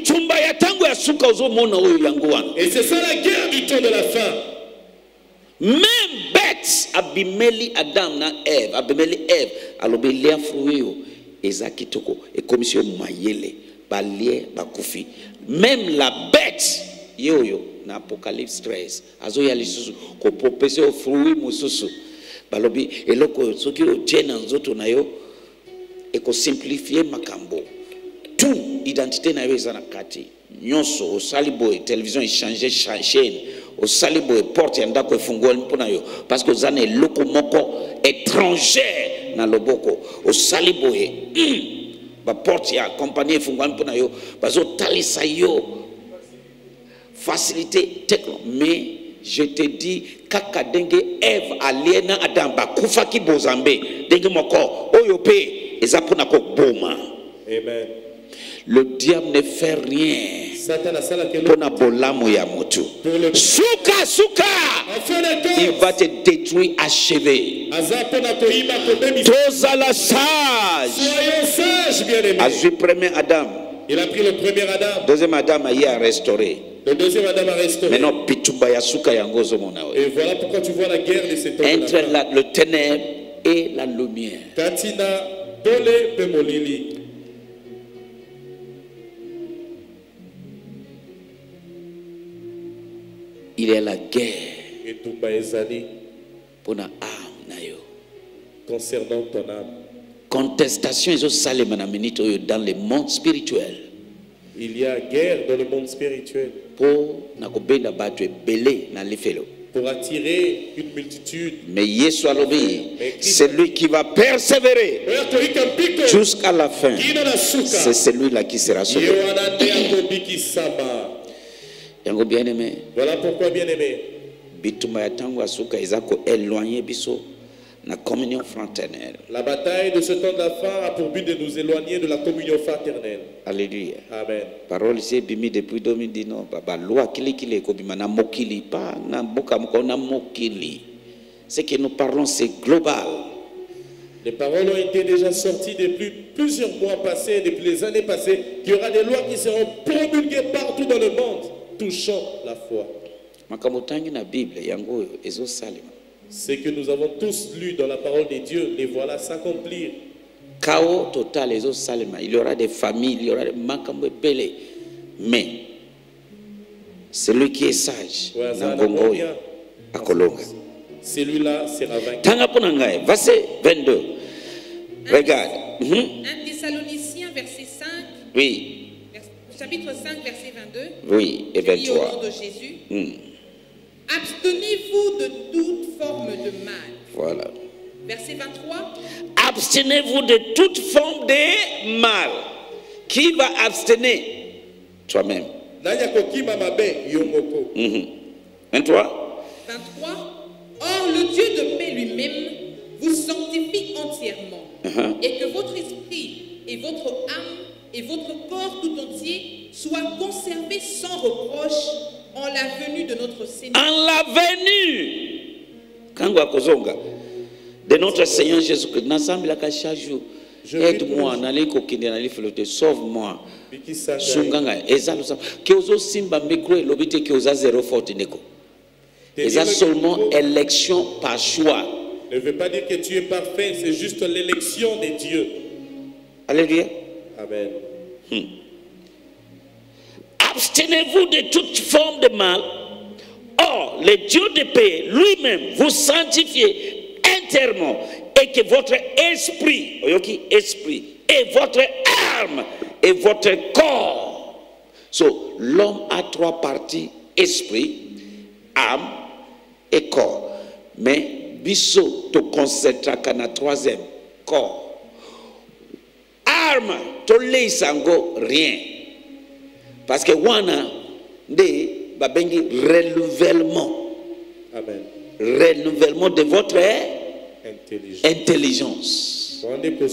Et c'est ça la guerre du temps de la fin. Même bêtes, Abimeli, Adam, Ève, Abimeli, Ève, Alobelia, Fruio, Ezakitoko, et commission Mayele, Balie, Bakoufi. Même la bête, yo na Apocalypse 13 azoya lisusu ko propese o fruit mususu balobi eloko soki o tena nzoto na yo e ko simplifier makambo tout identité na yo ezana kati nyonso o salibo télévision changer chaîne o salibo porte ya ndako efungwa mpona yo parce que zana eloko moko étranger na loboko o salibo ba porte ya compagnie efungwa mpona yo bazo talisa yo facilité techno. Mais je te dis kaka denge Ève aliena Adam bakufa ki bozambe denge moko oyope ezapona ko boma. Amen. Le diable ne fait rien pour na bolamo ya motu. Suka il va te détruire, achever. Tozala sage. Soyons sages, bien-aimés. Azui premier Adam. Il a pris le premier Adam. Deuxième Adam a y a restauré. Le deuxième Adam a restauré. Maintenant, et voilà pourquoi tu vois la guerre de cet homme. Entre le ténèbre et la lumière. Katina dole pemolili. Il y a la guerre. Et tout baezali. Pour na âme na yo. Concernant ton âme. Contestation ils ont salé dans le monde spirituel. Il y a guerre dans le monde spirituel. Pour na kobenda batwe belé na lifelo. pour attirer une multitude. Mais Yesu alobi, celui qui va persévérer jusqu'à la fin, c'est celui-là qui sera sauvé. Yango bien aimé. Voilà pourquoi bien aimé. Bituma ya tango asuka ezako éloigner biso na communion fraternelle. La bataille de ce temps de la fin a pour but de nous éloigner de la communion fraternelle. Alléluia. Amen. Parole ici bimi depuis 2019 baba loi kili ko bima na mokili pas na boka moko na mokili. Ce que nous parlons c'est global. Les paroles ont été déjà sorties depuis plusieurs mois passés, depuis les années passées, qu'il y aura des lois qui seront promulguées partout dans le monde, touchant la foi. Ce que nous avons tous lu dans la parole de Dieu, les voilà s'accomplir. Chaos total, il y aura des familles, il y aura des makambo belé. Mais celui qui est sage, celui-là sera vaincu. Verset 22. Regarde. 1 Thessaloniciens, verset 5. Oui. Chapitre 5, verset 22. Oui, et 23. Au nom de Jésus. Abstenez-vous de toute forme de mal. Voilà. Verset 23. Abstenez-vous de toute forme de mal. Qui va abstenir? Toi-même. 23. 23. Or, le Dieu de paix lui-même vous sanctifie entièrement, et que votre esprit et votre âme et votre corps tout entier soient conservés sans reproche en la venue de notre Seigneur. En la venue de notre Seigneur Jésus-Christ. Aide-moi, sauve-moi. Et ça seulement élection par choix. Ne veut pas dire que tu es parfait, c'est juste l'élection de Dieu. Alléluia. Amen. Abstenez-vous de toute forme de mal. Or, le Dieu de paix lui-même vous sanctifie entièrement et que votre esprit, et votre âme et votre corps. So, l'homme a trois parties: esprit, âme et corps. Mais biso te concentre qu'à la troisième, corps. Âme, to leisango rien. Parce que wana de babengi renouvellement. Amen. Renouvellement de votre intelligence.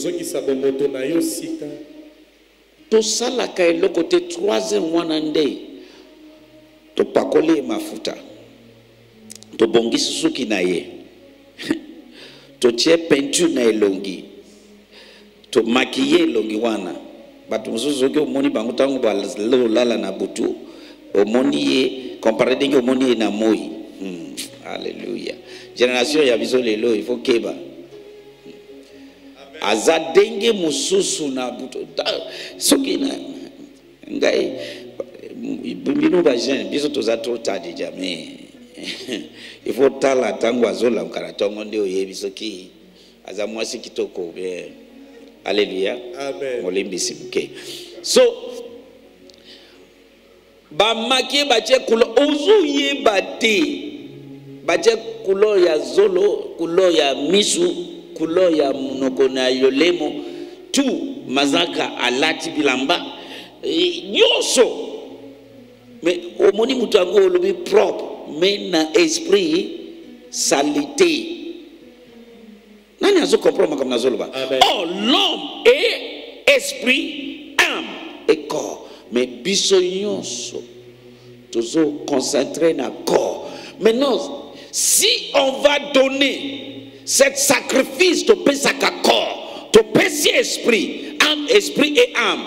Tout ça là quand le côté troisième wana nde to pakole mafuta. To bongi susuki na ye. To tie peinture na elongi. To maquiller elongi wana. Batu mususuki omoni bango tango balala na butu. Omoni ye comparé dingi omoni ye na moi. Alléluia. Génération ya biso lelo il faut keba. Aza dengue mususu na butu. Soki na ngai bino ba jeune biso toza trop tard jamais. Il faut tala tango azola mkaratongo ndio yebi soki aza mwasi kitoko be. Alléluia. Amen. Molimbi sibuke. So ba makie bache kulo ozu ye bate. Bache kulo ya zolo, kulo ya misu, kulo ya munoko na yolemo tu mazaka alati bilamba yoso. Mais au moni mutango lobi propre. Mais dans l'esprit, salité. Nani azo comprendre comme nazoloba. Oh, l'homme est esprit, âme et corps. Mais bisoyonso, toujours concentré dans le corps. Maintenant, si on va donner cet sacrifice de pesaka corps, de pesi esprit, âme, esprit et âme,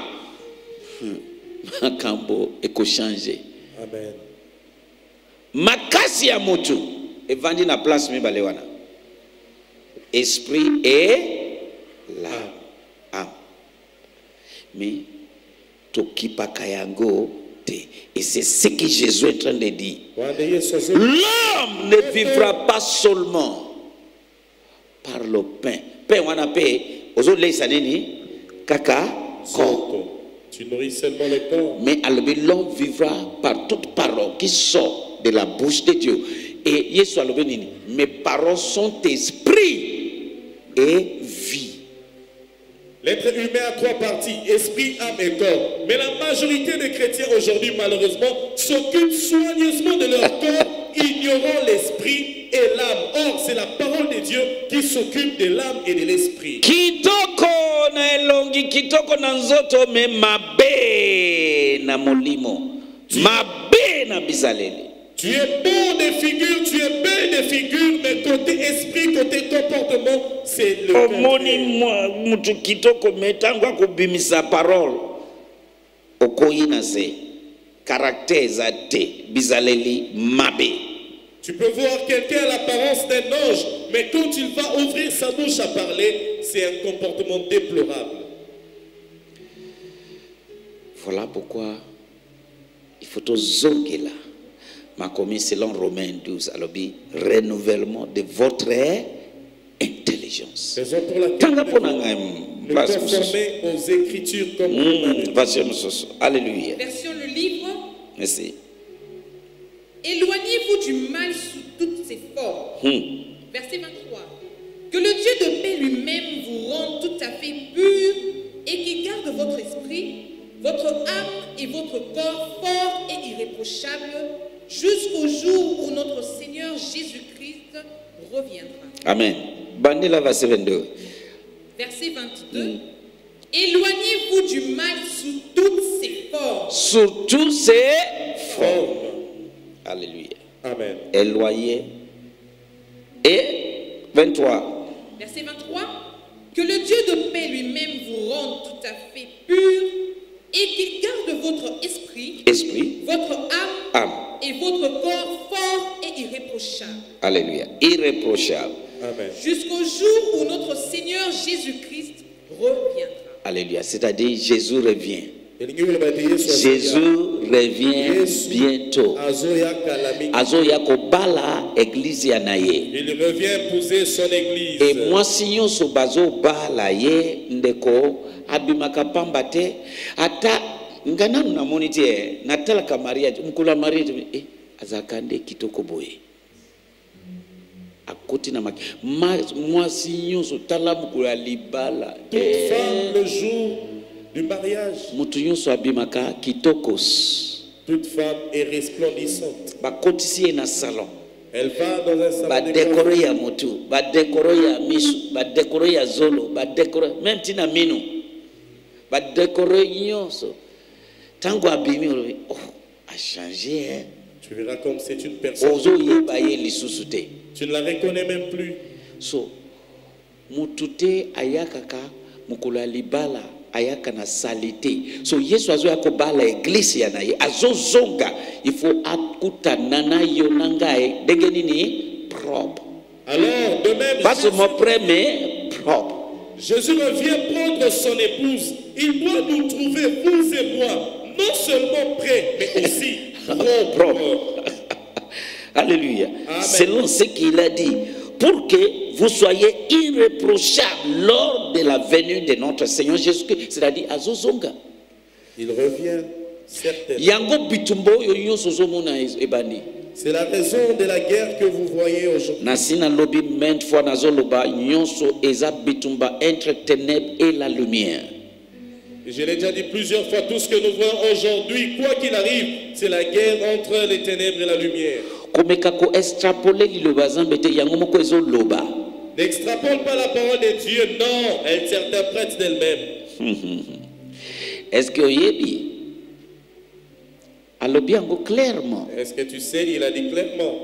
Makambo eko changer. Amen. Makasi ya motu evandi na place mibale wana. Esprit et l'âme. Mais tokipa kayango te. Et c'est ce que Jésus est en train de dire. L'homme ne vivra pas seulement par le pain. Pain wana pain ozo leisa nini kaka corps. Tu nourris seulement le corps. Mais l'homme vivra par toute parole qui sort de la bouche de Dieu. et Yesu alobi nini, mes paroles sont esprit et vie. L'être humain a 3 parties, esprit, âme et corps. Mais la majorité des chrétiens aujourd'hui, malheureusement, s'occupent soigneusement de leur corps, ignorant l'esprit et l'âme. Or, c'est la parole de Dieu qui s'occupe de l'âme et de l'esprit. Kitoko na elongi, kitoko na nzoto, me mabe na molimo, mabe na bizaleli. Tu es bon des figures, tu es belle des figures, mais côté esprit, côté comportement, c'est le contraire. Mutu kitoko metangwa kubimisa parole. Okoyina se caractère zate bizaleli mabe. Tu peux voir quelqu'un à l'apparence d'un ange, mais quand il va ouvrir sa bouche à parler, c'est un comportement déplorable. Voilà pourquoi il faut tout zoguer là. Ma commis selon Romains 12, alors renouvellement de votre intelligence. Raison pour laquelle nous conformer aux Écritures comme Alléluia. Version le livre. Merci. Éloignez-vous du mal sous toutes ses formes. Verset 23. Que le Dieu de paix lui-même vous rende tout à fait pur et qui garde votre esprit, votre âme et votre corps forts et irréprochables jusqu'au jour où notre Seigneur Jésus-Christ reviendra. Amen. Bandela verset 22. Verset 22. Éloignez-vous du mal sous toutes ses formes. Sous toutes ses formes. Alléluia. Amen. Éloignez. Et 23. Verset 23. Que le Dieu de paix lui-même vous rende tout à fait pur et qu'il garde votre esprit, votre âme, et votre corps fort et irréprochable. Alléluia. Irréprochable. Amen. Jusqu'au jour où notre Seigneur Jésus-Christ reviendra. Alléluia. C'est-à-dire Jésus revient. Jésus revient bientôt. Azoya kobala église yanaye. Il revient épouser son église. Et moi sinon so bazo bala ye ndeko abimaka pamba te ata ngana na monite natala ka mariage mukula mariage azakande kitoko boye. Akoti na mak moi sinon so tala mukula libala. Toute femme le jour du mariage. Mutu so abimaka kitokos. Toute femme est resplendissante. Bakotisi na salon. Elle va dans un salon. Ba décorer ya mutu, ba décorer ya misu, ba décorer ya zolo, ba décorer même tina minu. Ba décorer nyonso. Tango abimi oh a changé hein. Tu verras comme c'est une personne. Ozo yeba ye lisusuté. Tu ne la reconnais même plus. So mutute ayakaka mukula libala ayaka na salité. So Yesu azo yakobala église ya naye azo zonga il faut akutana na yo nangae denge nini propre. Alors de même pas seulement prêt mais propre. Jésus revient prendre son épouse. Il doit nous trouver, vous et moi, non seulement prêts, mais aussi propres. Alléluia. Amen. Selon ce qu'il a dit, pour que vous soyez irréprochables lors de la venue de notre Seigneur Jésus-Christ, c'est-à-dire à Zozonga. Il revient certainement. Yango bitumbo yo nyonso zomona ebani. C'est la raison de la guerre que vous voyez aujourd'hui. Nasina lobi maintes fois nazoloba nyonso eza bitumba entre ténèbres et la lumière. Je l'ai déjà dit plusieurs fois, tout ce que nous voyons aujourd'hui, quoi qu'il arrive, c'est la guerre entre les ténèbres et la lumière. Komekako extrapoler liloba zambete yango moko ezoloba. N'extrapole pas la parole de Dieu, non, elle s'interprète d'elle-même. Est-ce que oyebi alobi yango clairement? Est-ce que tu sais, il a dit clairement.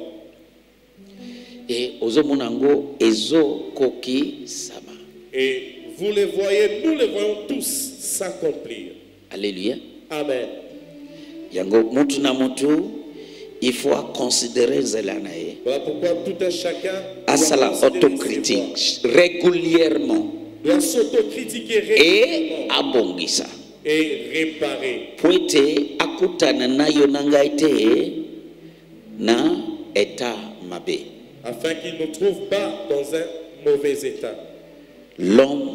Et ozomonango ezo koki sama. Et vous les voyez, nous les voyons tous s'accomplir. Alléluia. Amen. Yango mutu na mutu il faut considérer zelanae. Voilà pourquoi tout un chacun Asala autocritique régulièrement. Doit s'autocritiquer Et abongisa. Et réparer. Poete akutana na yonangaite na état mabe. Afin qu'il ne trouve pas dans un mauvais état. L'homme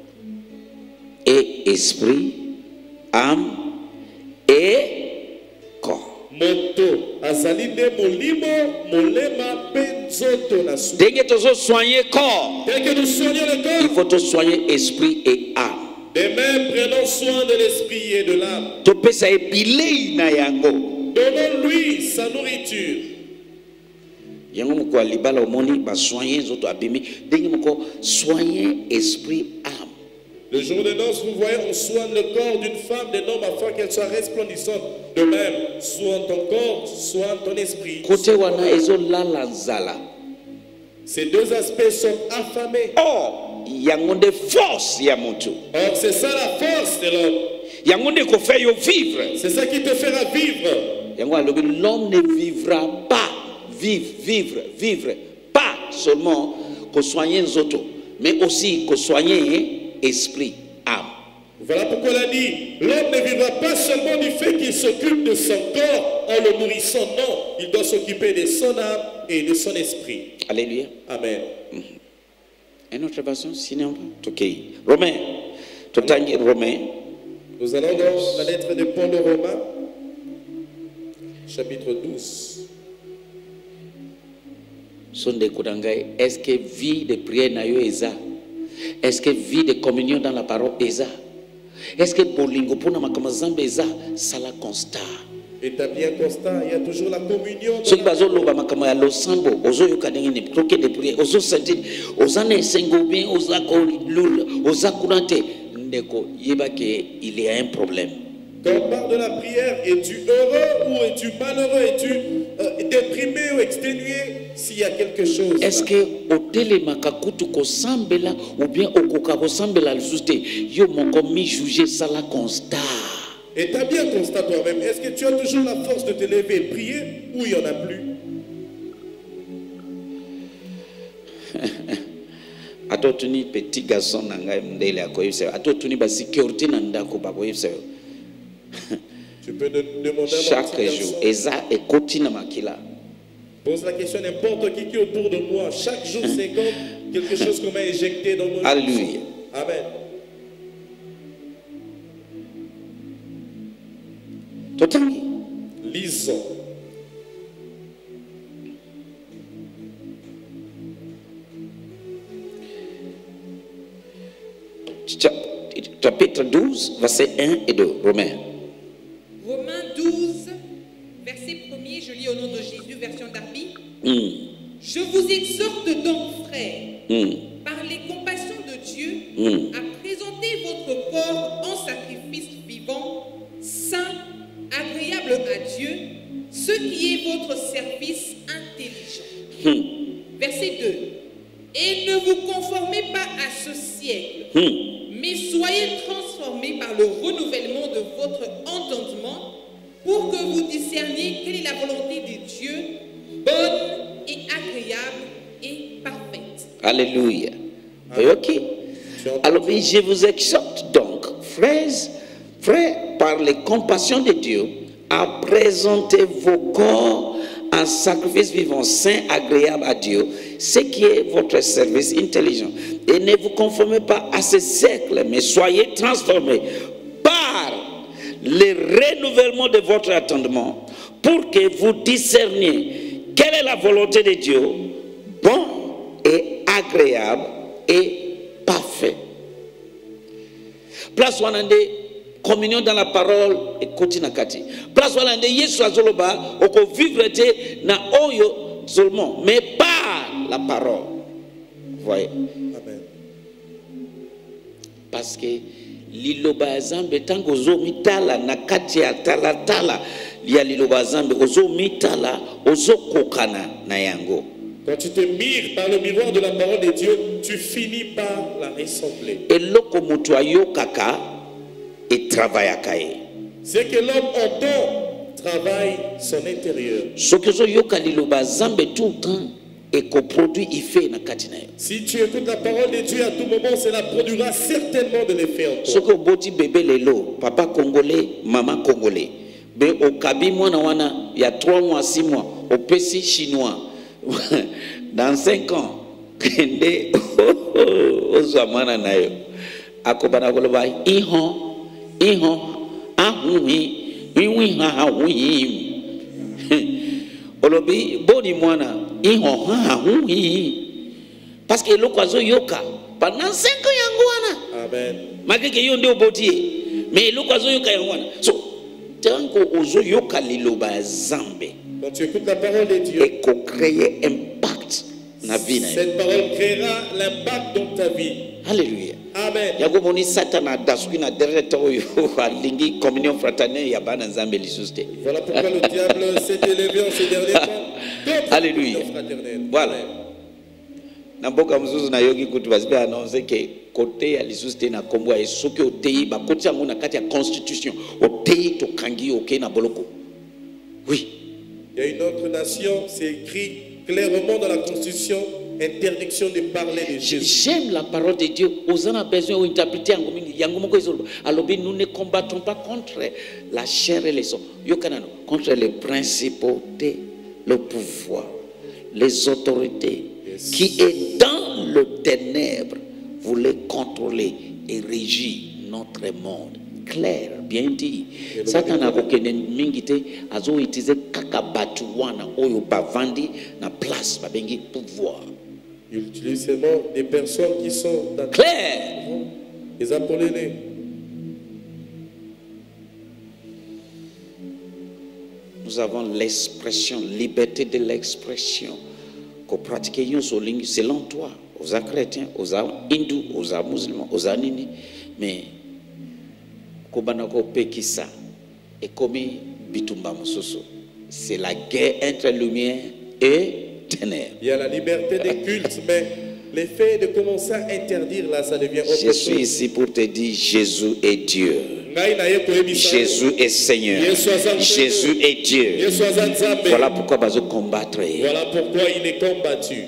est esprit, âme et corps. Moto azalinde molimo molema penzoto na su. Dès que tu soigner corps, Dès que nous soignons le il corps, faut te soigner esprit et âme. de même prenons soin de l'esprit et de l'âme. Tu peux ça épiler na yango. Donnons-lui sa nourriture. Yango moko libala omoni ba soigner zoto abimi. Dengi moko soigner esprit âme. Le jour de noces, vous voyez, on soigne le corps d'une femme, d'un homme, afin qu'elle soit resplendissante. De même, soigne ton corps, soigne ton esprit. Côté wana ezo lala nzala. Ces deux aspects sont affamés. Or, yango de force ya mutu. Or, c'est ça la force de l'homme. Yango de ko fait yo vivre. C'est ça qui te fera vivre. Yango alobi l'homme ne vivra pas, vivre, pas seulement que soigner les autres, mais aussi que soigner esprit, âme. Voilà pourquoi il a dit, l'homme ne vivra pas seulement du fait qu'il s'occupe de son corps en le nourrissant. Non, il doit s'occuper de son âme et de son esprit. Alléluia. Amen. Une autre version, sinon, ok. Romain, Totangi Romain. Nous allons dans la lettre de Paul aux Romains, chapitre 12. Sonde Kudangai, est-ce que vie de prière na yo eza? Est-ce que vie de communion dans la parole eza? Est-ce que bolingo pona makamazambe eza? Sala constat. Établi un constat, il y a toujours la communion. Ceux qui bazo loba makama ya losambo, ozo yokanenge ne toke de prière, ozo sentir, ozane sengo bien, ozako lul, ozakurante, ndeko yeba que il y a un problème. Quand on parle de la prière, es-tu heureux ou es-tu malheureux? Es-tu déprimé ou exténué? S'il y a quelque chose. Est-ce que hôtel makakutu ko sambela ou bien okoka ko sambela lisuste yo moko mi juger ça la constat? Et tu as bien constaté toi-même, est-ce que tu as toujours la force de te lever et prier ou il n'y en a plus? Atotuni petit garçon nanga mdele akoyise atotuni ba sécurité nanda ko ba koyise. Tu peux demander à chaque jour eza ekoti na makila. Pose la question à n'importe qui est autour de moi. Chaque jour c'est comme quelque chose qu'on m'a injecté dans mon vie. Alléluia. Amen. Totangi. Lisons. Chapitre 12, verset 1 et 2, Romains. Romains 12, verset 1er, je lis au nom de Jésus, version Darby. Je vous exhorte donc, frères, par les compassions de Dieu, à présenter votre corps en sacrifice vivant, saint, agréable à Dieu, ce qui est votre service intelligent. Verset 2. Et ne vous conformez pas à ce siècle, mais soyez transformés par le renouvellement de votre entendement pour que vous discerniez quelle est la volonté de Dieu, bonne et agréable et parfaite. Alléluia. Ok. Alors, je vous exhorte donc, frères, par les compassions de Dieu, à présenter vos corps en sacrifice vivant, saint, agréable à Dieu, ce qui est votre service intelligent. Et ne vous conformez pas à ce siècle, mais soyez transformés par le renouvellement de votre attendement pour que vous discerniez quelle est la volonté de Dieu, bon et agréable et parfait. Place wanande communion dans la parole et continue kati. Place wanande Yesu azoloba oko vivre te na oyo seulement, mais pas la parole. Voyez. Amen. Parce que liloba zambe tango zo mitala na kati ya tala ya liloba zambe ozo mitala ozo kokana na yango. Quand tu te mires par le miroir de la parole de Dieu, tu finis par la ressembler. Eloko mutu ayo kaka et travaille kae. C'est que l'homme entend, travaille son intérieur. Ce que zo yoka liloba zambe tout le temps et qu'on produit effet na kati na yo. Si tu écoutes la parole de Dieu à tout moment, cela produira certainement de l'effet en Ce toi. que boti bébé lelo, papa congolais, maman congolais. Be au kabi mwana wana ya 3 mois 6 mois au pesi chinois. Dans 5 ans, kende ozamana na yo. Akobana koloba iho ahui iwi ha hui. olobi boni mwana iho ha hu hi parce que lokwazo yoka pendant 5 ans yango wana. Amen. Malgré que yo ndio botie mais lokwazo yoka yango wana. So tango ozo yoka liloba zambe. Quand tu écoutes la parole de Dieu, et qu'on crée impact na vie na. Cette parole créera l'impact dans ta vie. Alléluia. Amen. Yako moni satana dasuki na derrière toi yo alingi communion fraternelle ya bana nzambe lisuste. Voilà pourquoi le diable s'est élevé en ces derniers temps. Alléluia. Voilà. Na mboka mzuzu na yogi kutu basibe annoncer que côté ya lisuste na kombo ya soki otei ba koti yango na kati ya constitution otei to kangi oké na boloko. Oui. Il y a une autre nation, c'est écrit clairement dans la Constitution, interdiction de parler de Jésus. J'aime la parole de Dieu. Aux a besoin d'interpréter. Alors, nous ne combattons pas contre la chair et les os. Contre les principautés, le pouvoir, les autorités qui est dans le ténèbre, voulaient contrôler et régir notre monde. Clair, bien dit. Satan a kokene mingite azo itize kaka batu wana oyo bavandi na place babengi pouvoir. Il utilise seulement des personnes qui sont dans clair. Les Apollonais. Nous avons l'expression, liberté de l'expression qu'on pratique selon toi, aux chrétiens, aux hindous, aux musulmans, aux nini, mais et comme bitumba mususu, c'est la guerre entre lumière et ténèbres. Il y a la liberté des cultes, mais l'effet de commencer à interdire là, ça devient autre chose. Je suis ici pour te dire Jésus est Dieu. Jésus est Seigneur. Jésus est Dieu. Voilà pourquoi il va combattre. Voilà pourquoi il est combattu.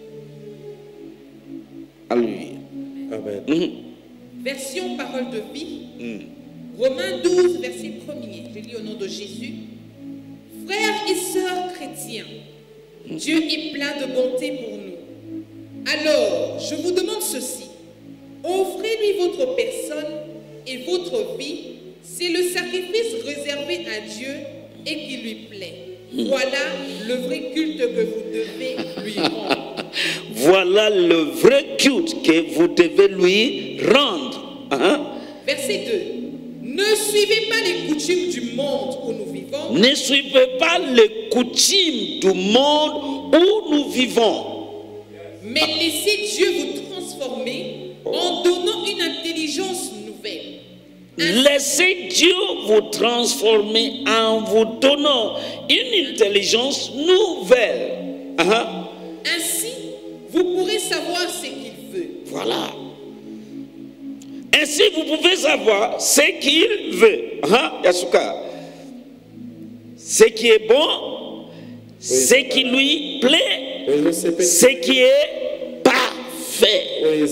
Alléluia. Amen. Version parole de vie. Romains 12, verset 1er. Je lis au nom de Jésus. Frères et sœurs chrétiens, Dieu est plein de bonté pour nous. Alors, je vous demande ceci. Offrez-lui votre personne et votre vie. C'est le sacrifice réservé à Dieu et qui lui plaît. Voilà le vrai culte que vous devez lui rendre. Voilà le vrai culte que vous devez lui rendre. Verset 2. Ne suivez pas les coutumes du monde où nous vivons. Ne suivez pas les coutumes du monde où nous vivons. Mais laissez Dieu vous transformer en donnant une intelligence nouvelle. Laissez Dieu vous transformer en vous donnant une intelligence nouvelle. Ainsi, vous pourrez savoir ce qu'il veut. Voilà. Ainsi, vous pouvez savoir ce qu'il veut. Yasuka. Ce qui est bon, ce qui lui plaît, ce qui est parfait.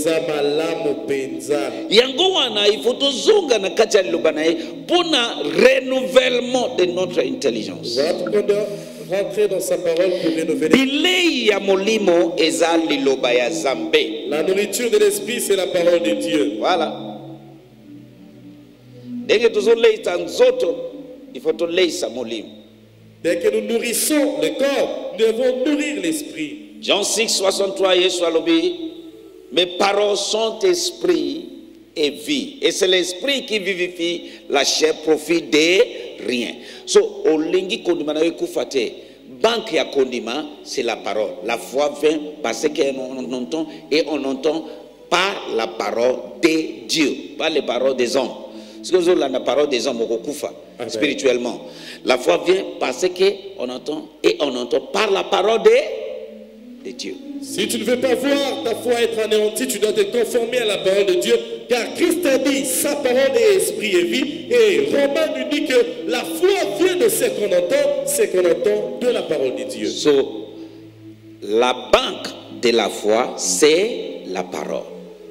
Yango wana ifoto zonga na kati ya liloba na ye pona renouvellement de notre intelligence. Rentrer dans sa parole pour renouveler. Bilei ya molimo eza liloba ya Zambe. La nourriture de l'esprit, c'est la parole de Dieu. Voilà. Dès que nous leisa nzoto, il faut to leisa molimo. Dès que nous nourrissons le corps, nous devons nourrir l'esprit. Jean 6, 63, Yesu alobi, mes paroles sont esprit et vie. Et c'est l'esprit qui vivifie, la chair profite de rien. So, olingi kondima na kufate, banque ya kondima, c'est la parole. La foi vient parce qu'on entend et on entend par la parole de Dieu, pas les paroles des hommes. Parce que vous avez la parole des hommes au kufa, spirituellement. La foi vient parce qu'on entend et on entend par la parole de Dieu. Si tu ne veux pas voir ta foi être anéantie, tu dois te conformer à la parole de Dieu. Car Christ a dit, sa parole est esprit et vie. Et Romain nous dit que la foi vient de ce qu'on entend de la parole de Dieu. So, la banque de la foi, c'est la parole.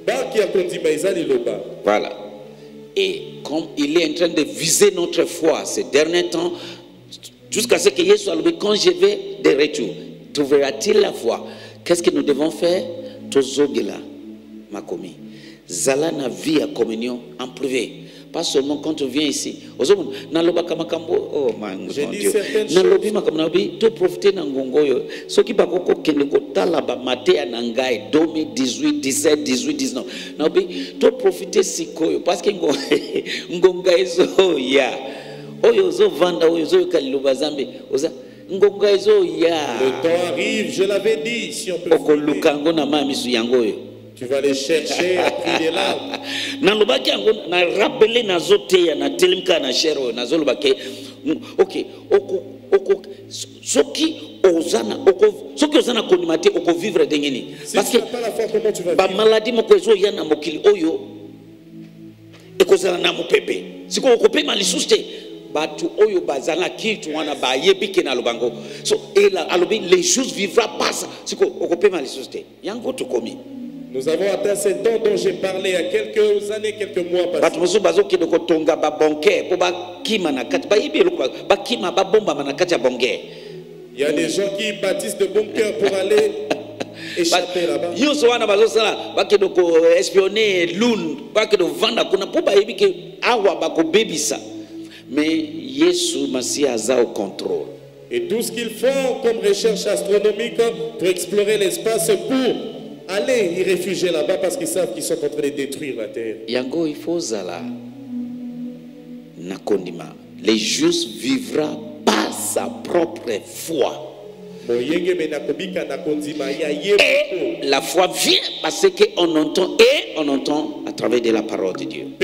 Voilà. Et comme il est en train de viser notre foi ces derniers temps, jusqu'à ce que Jésus soit quand je vais de retour, trouvera-t-il la foi? Qu'est-ce que nous devons faire? Tozogela makomi. Zala na vie à communion en privé. pas seulement quand tu viens ici. Oh my Dieu. Nalobi makamnabi to profiter na ngongoyo. Soki bakoko kende kotala ba matea na ngai 2018, 17, 18, 19. Nabi to profiter sikoyo parce que ngonga ezo ya. Oyo zo vanda oyo zo kaliloba zambe. Oza ngonga ezo ya. Le temps arrive, je l'avais dit, si on peut. Okolukango na mamisu yangoyo. Tu vas les chercher à prix des larmes. Nalobaki yango na rappeler nazoteya na telimka na shero nazolobaki OK oko soki ozana konimate oko vivre dengeni parce que ba maladie moko ezo yana mokili oyo ekozala na mopepe siko okopema lisuste batu oyo bazala kitu wana ba yebike na lobango so ela alobi les jours vivra pas siko okopema lisuste yango tukomi. Nous avons atteint ce temps dont j'ai parlé il y a quelques années, quelques mois passés. Il y a des gens qui bâtissent de bunkers pour aller échapper là-bas. Mais Jésus Messie a au contrôle. Et tout ce qu'ils font comme recherche astronomique pour explorer l'espace pour aller y réfugier là-bas parce qu'ils savent qu'ils sont en train de détruire la terre. Yango il faut zala nakondima. Les justes vivra par sa propre foi. Et la foi vient parce qu'on entend et on entend à travers de la parole de Dieu.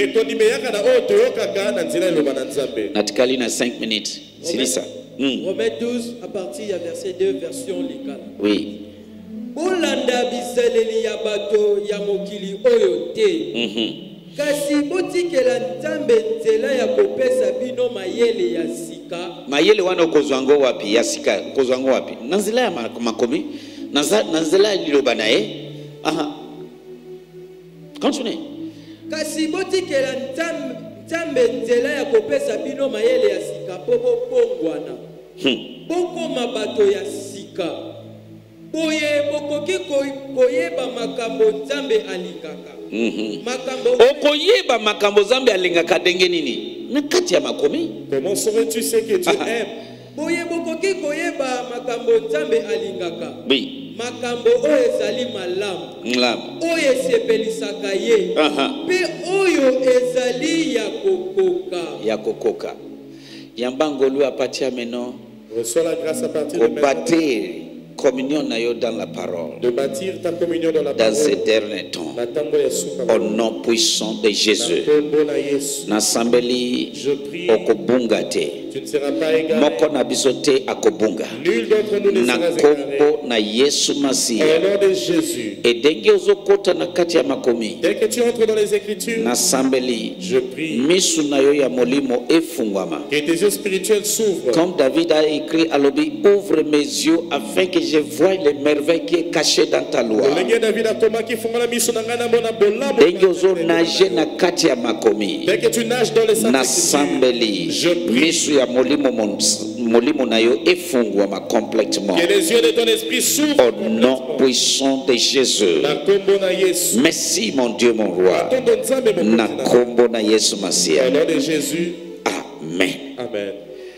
Natikali na 5 minutes. C'est ça. Romains 12 à partir du verset 2 version Likala. Oui. Bolanda bisaleli ya bato ya mokili oyo te. Kasi botikela nzambe nzela ya kopesa bino mayele ya sika. Mayele wana okozwango wapi ya sika? Okozwango wapi? Nanzela ya makomi? Nanzela liloba na ye? Aha. Continue. Kasi botikela nzambe nzela ya kopesa bino mayele ya sika po bongwana. Bokoma bato ya sika. Boye bokoki koyeba makambo nzambe alingaka. Makambo okoyeba makambo nzambe alingaka ndenge nini? Na kati ya makomi. Comment saurais-tu ce que tu aimes? Boye bokoki koyeba makambo nzambe alingaka. Oui. Makambo oyo ezali malamu. Oyo esepelisaka ye. Pe oyo ezali ya kokoka. Yambango lui apatia meno. Reçois la grâce à partir de maintenant. Communion dans la parole. De bâtir ta communion dans la parole. Dans ces derniers temps. Au nom puissant de Jésus. Nasambeli okobungate. Tu ne seras pas égaré. Moko na bisote akobunga. Nul d'entre nous ne sera égaré. Na Yesu Masia. Au nom de Jésus. Et denge ozokota na kati ya makomi. Dès que tu entres dans les Écritures. Nasambeli. Je prie. Misu na yo ya molimo efungwama. Que tes yeux spirituels s'ouvrent. Comme David a écrit à l'obi, ouvre mes yeux afin que je vois les merveilles qui est cachées dans ta loi. Dès que tu nages dans les Saintes-Écritures, je prie complètement. Que les yeux de ton esprit s'ouvrent au nom puissant de Jésus. Merci mon Dieu, mon roi. Au nom de Jésus. Amen. Amen.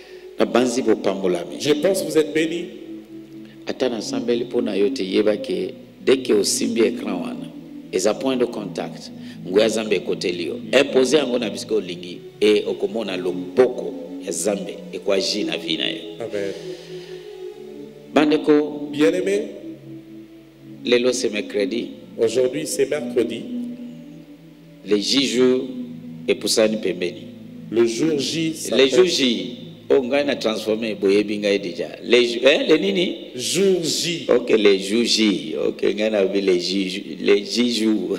Je pense que vous êtes bénis. Atana sambeli pona yote yeba ke dès que osimbi écran wana eza point de contact ngoya zambe kotelio imposer yango na bisiko lingi et okomona loboko ya zambe et kwa jina vina ye. Amen. Bandeko bien-aimé, lelo c'est mercredi. Aujourd'hui c'est mercredi. Le J-jour et poussani pembeni. Le jour J. Le jour J. On a transformé Boyebinga déjà. Les nini? Jour J. Ok, les jours J. Ok, on a vu les J jours.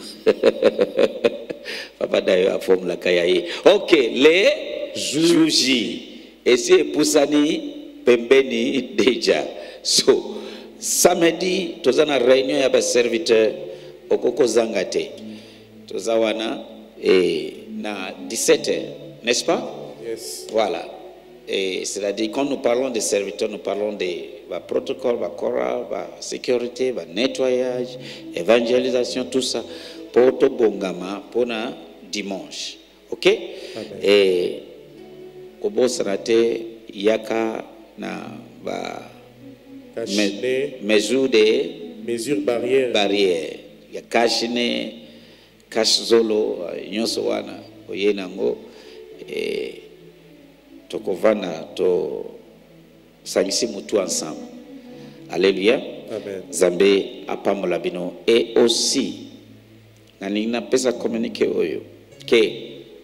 Papa d'ailleurs a formé la kayaye. Ok, les jours J. Et c'est Poussani Pembeni déjà. So, samedi, nous avons une réunion avec les serviteurs au Koko Zangate. Nous avons na 17h, n'est-ce pas? Yes. Voilà. C'est-à-dire quand nous parlons des serviteurs, nous parlons des protocoles, de chorale, de sécurité, de nettoyage, évangélisation, tout ça, pour tout bongama, pour dimanche. Ok? Et kobo sarate yaka na ba mesure barrière ya kashine kashzolo nyonso wana oyenango tokovana to sangisi mutu ensemble. Alléluia. Amen. Zambe apamola bino. Et aussi nanina pesa communiquer oyo que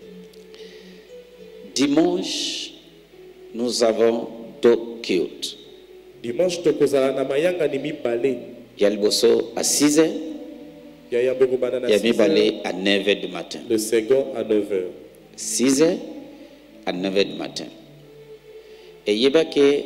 dimanche nous avons deux cultes. Dimanche tokozala na mayanga ni mibale. Ya liboso à 6h. Ya mbekobana na 6h. Ya mibale à 9h du matin. Le second à 9h. 6h à 9h du matin. Et il y a que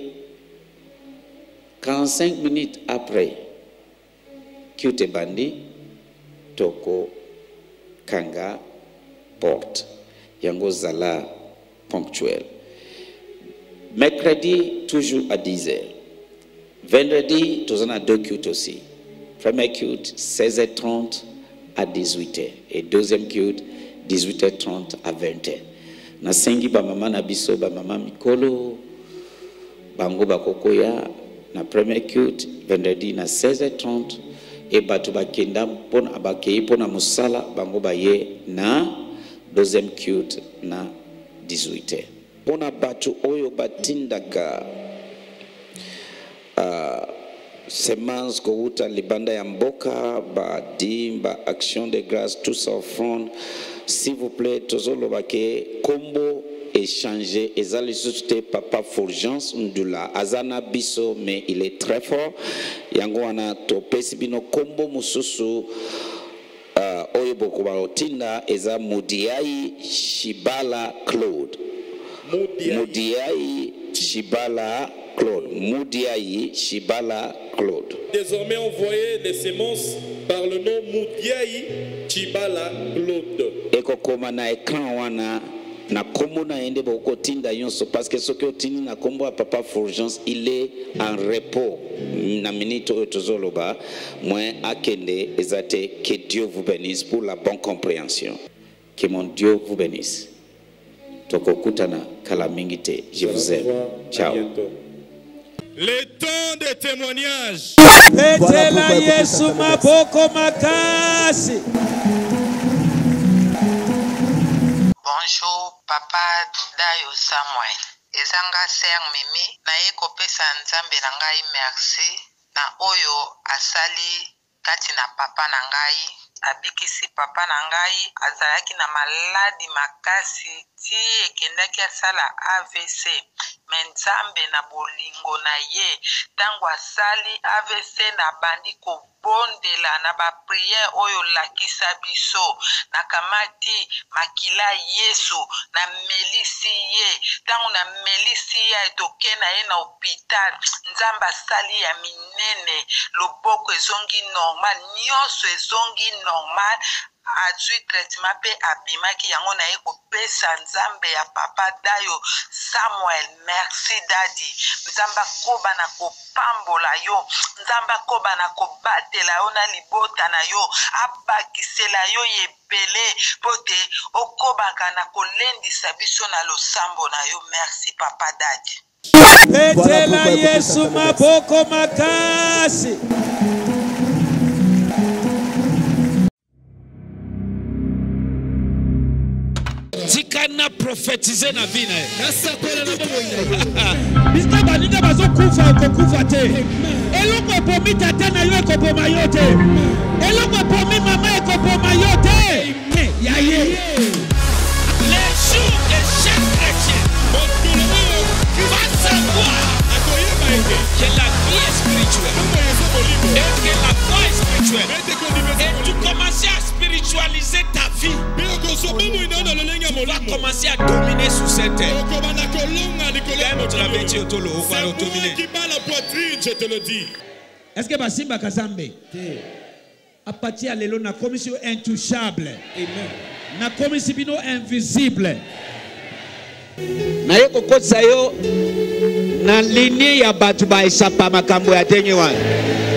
45 minutes après, Kyute Bandi, Toko, Kanga, Porte, Yango Zala, ponctuel. Mercredi, toujours à 10h. Vendredi, tous en a deux culte aussi. Premier culte, 16h30 à 18h. Et deuxième culte, 18h30 à 20h. Na sengi ba mama na biso ba mama mikolo bango bakokoya na premier culte vendredi na 16h30 et batu bakenda pona abakei pona musala bango baye na deuxième culte na 18h. Pona batu oyo batindaka semence kouta libanda ya mboka ba dimba action de grâce tous offrande. S'il vous plaît, tozolo bake kombo échanger ezali société papa Fulgence Ndula azana biso mais il est très fort yango wana topesi bino kombo mususu oyo boko baotinda eza Mudiai Shibala Claude. Mudiai Shibala Claude. Mudiai Shibala Claude. Désormais envoyez les semences par le nom Mudiai Shibala Claude. Eko koma na écran wana na kombo na ende boko tinda yonso parce que ce que otini na kombo a papa Fulgence il est en repos na minute otozoloba moins akende ezate. Que Dieu vous bénisse pour la bonne compréhension. Que mon Dieu vous bénisse. Toko kutana kalamingite. Je vous aime. Ciao. Le temps de témoignage. Petela Yesu maboko makasi. Bonjour, Papa Dayo Samuel. Ezanga ser mimi na ekopesa nzambe na ngai merci na oyo asali kati na papa na ngai. Abikisi papa na ngai azalaki na maladi makasi ti ekendaki asala AVC. Nzambe na bolingo na ye tango asali AVC na bandi kobondela na ba prière oyo lakisa biso na kamati makila Yesu na melisi ye tango na melisi ye etoke na ye na hôpital nzamba asali ya minene loboko ezongi normal nyonso ezongi normal azwi traitement pe abimaki yango na ye kopesa nzambe ya papa Dayo Samuel merci dadi nzamba koba na kopambola yo nzamba koba na kobatela yo na libota na yo abakisela yo ebele pote okobaka na kolendisa biso na losambo na yo merci papa dadi. Petela Yesu maboko makasi. Tikana prophétiser na vie na ye. Mr. Balinga bazokufa okokufa te. Eloko epomi tata na yo ekopoma yo te. Eloko epomi mama ekopoma yo te. Ya ye. Les jours de chaque chrétien va savoir que la vie est spirituelle et que la foi est spirituelle. Et tu commences à spiritualiser ta vie. Tu vas commencer à dominer sur cette terre. Je te le dis. Est-ce que Basimba Kazambe à partir de la commission intouchable, la commission invisible, na yeko kotsa yo na linie ya batu ba isapa makambo ya tenye wana